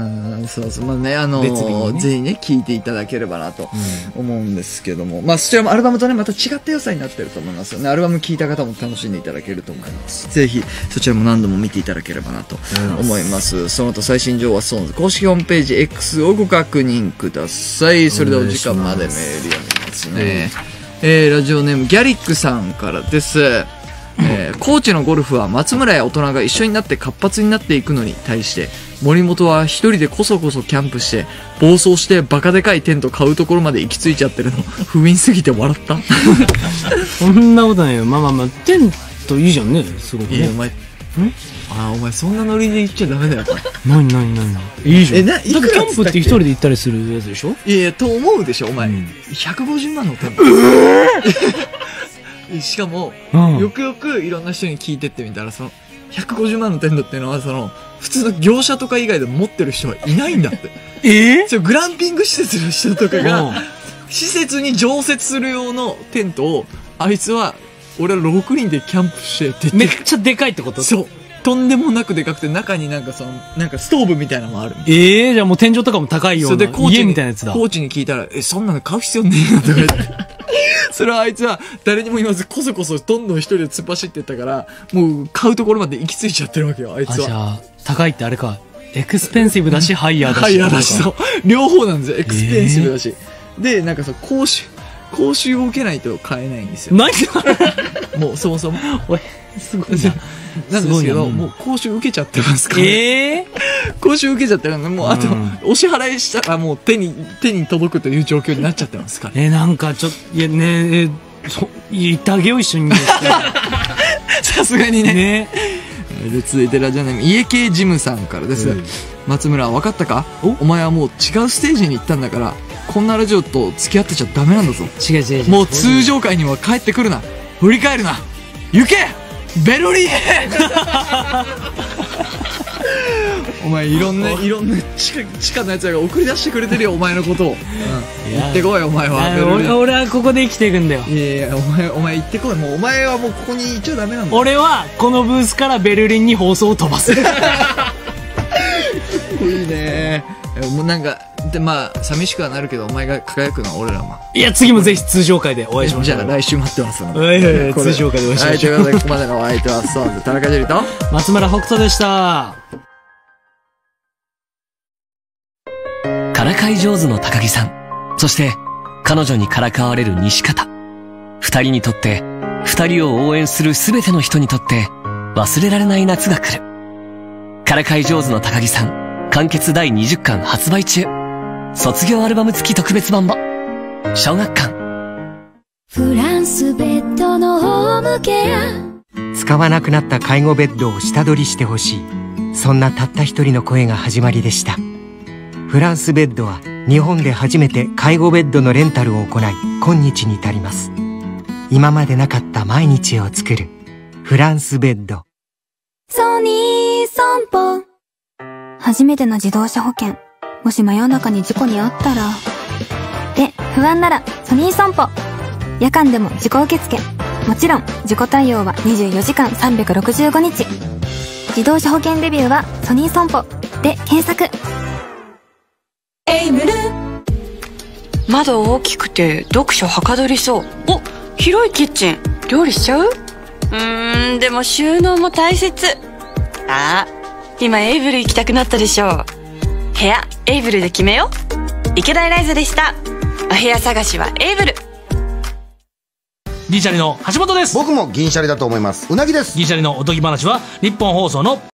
そうそう、まあね、あのーね、ぜひね聴いていただければなと思うんですけども、うん、まあそちらもアルバムとねまた違った良さになってると思いますよね。アルバム聴いた方も楽しんでいただけると思います。ぜひそちらも何度も見ていただければなと思います。うん、その他最新情報はストーンズ公式ホームページ X をご確認ください。それではお時間までメール読みますね。うん、えー、ラジオネームギャリックさんからです。えー、高知のゴルフは松村や大人が一緒になって活発になっていくのに対して森本は一人でこそこそキャンプして暴走してバカでかいテント買うところまで行き着いちゃってるの不憫すぎて笑ったそんなことないよ。まあまあまあテントいいじゃんね、すごくね。 いやお前んあお前そんなノリで行っちゃダメだよ。 何何何いいじゃん。えなだってキャンプって一人で行ったりするやつでしょ。 いやいやと思うでしょお前、うん、ひゃくごじゅうまんのテントしかも、うん、よくよくいろんな人に聞いてってみたらそのひゃくごじゅうまんのテントっていうのはその普通の業者とか以外で持ってる人はいないんだってえー、グランピング施設の人とかが施設に常設する用のテントをあいつは俺らろくにんでキャンプしてってめっちゃでかいってこと。 そうとんでもなくでかくて中になんかそのなんかストーブみたいなのもある。 ええー、じゃあもう天井とかも高いような家みたいなやつだ。 コーチに聞いたらえそんなの買う必要ねえなとか言ってそれはあいつは誰にも言わずこそこそどんどん一人で突っ走ってったからもう買うところまで行き着いちゃってるわけよあいつは。 あじゃあ高いってあれかエクスペンシブだしハイヤーだしハイヤーだしそう両方なんですよ。エクスペンシブだし、えー、でなんかそう講習講習を受けないと買えないんですよ。 何もうそもそもおいすごいななんですけど、もう講習受けちゃってますから、ね。ええー、講習受けちゃってるので、もうあと、うん、お支払いしたらもう手に、手に届くという状況になっちゃってますから。 えー、なんかちょっと、いやね、えー、そ、痛げを一緒にさすがにね。ねで、続いてラジオネーム、家系ジムさんからです。うん、松村、分かったか？ お, お前はもう違うステージに行ったんだから、こんなラジオと付き合ってちゃダメなんだぞ。 違う違う違う。 もう通常会には帰ってくるな。振り返るな。行けベルリンお前いろんないろんな地下地下のやつらが送り出してくれてるよお前のことを、うん、行ってこいお前は。 俺, 俺はここで生きていくんだよ。 いやいやお前お前行ってこい。もうお前はもうここにいちゃダメなんだよ。 俺はこのブースからベルリンに放送を飛ばすいいねもうなんかで、まあ、寂しくはなるけど、お前が輝くのは俺らも。 いや、次もぜひ通常会でお会いしましょう。 じゃあ来週待ってますので。 はいはいはい、通常会でお会いしましょう。 はい、ということで、ここまでのお相手は、そうです。田中樹と、 松村北斗でした。 からかい上手の高木さん。そして、彼女にからかわれる西方。二人にとって、二人を応援するすべての人にとって、忘れられない夏が来る。からかい上手の高木さん、完結だいにじゅっかん発売中。卒業アルバム付き特別版も。小学館。 フランスベッドのホームケア。 使わなくなった介護ベッドを下取りしてほしい。そんなたった一人の声が始まりでした。フランスベッドは日本で初めて介護ベッドのレンタルを行い、今日に至ります。今までなかった毎日を作るフランスベッド。 ソニー損保。 初めての自動車保険。もし真夜中に事故に遭ったら。で、不安ならソニー損保。夜間でも事故受付。もちろん事故対応はにじゅうよじかんさんびゃくろくじゅうごにち。自動車保険レビューはソニー損保で検索。 エイムル窓大きくて読書はかどりそう。お、広いキッチン。料理しちゃう？うーん、でも収納も大切。あ、今エイブル行きたくなったでしょ。部屋エイブルで決めよう。池田エライザでした。お部屋探しはエイブル。 銀シャリの橋本です。 僕も銀シャリだと思います。うなぎです。 銀シャリのおとぎ話は日本放送の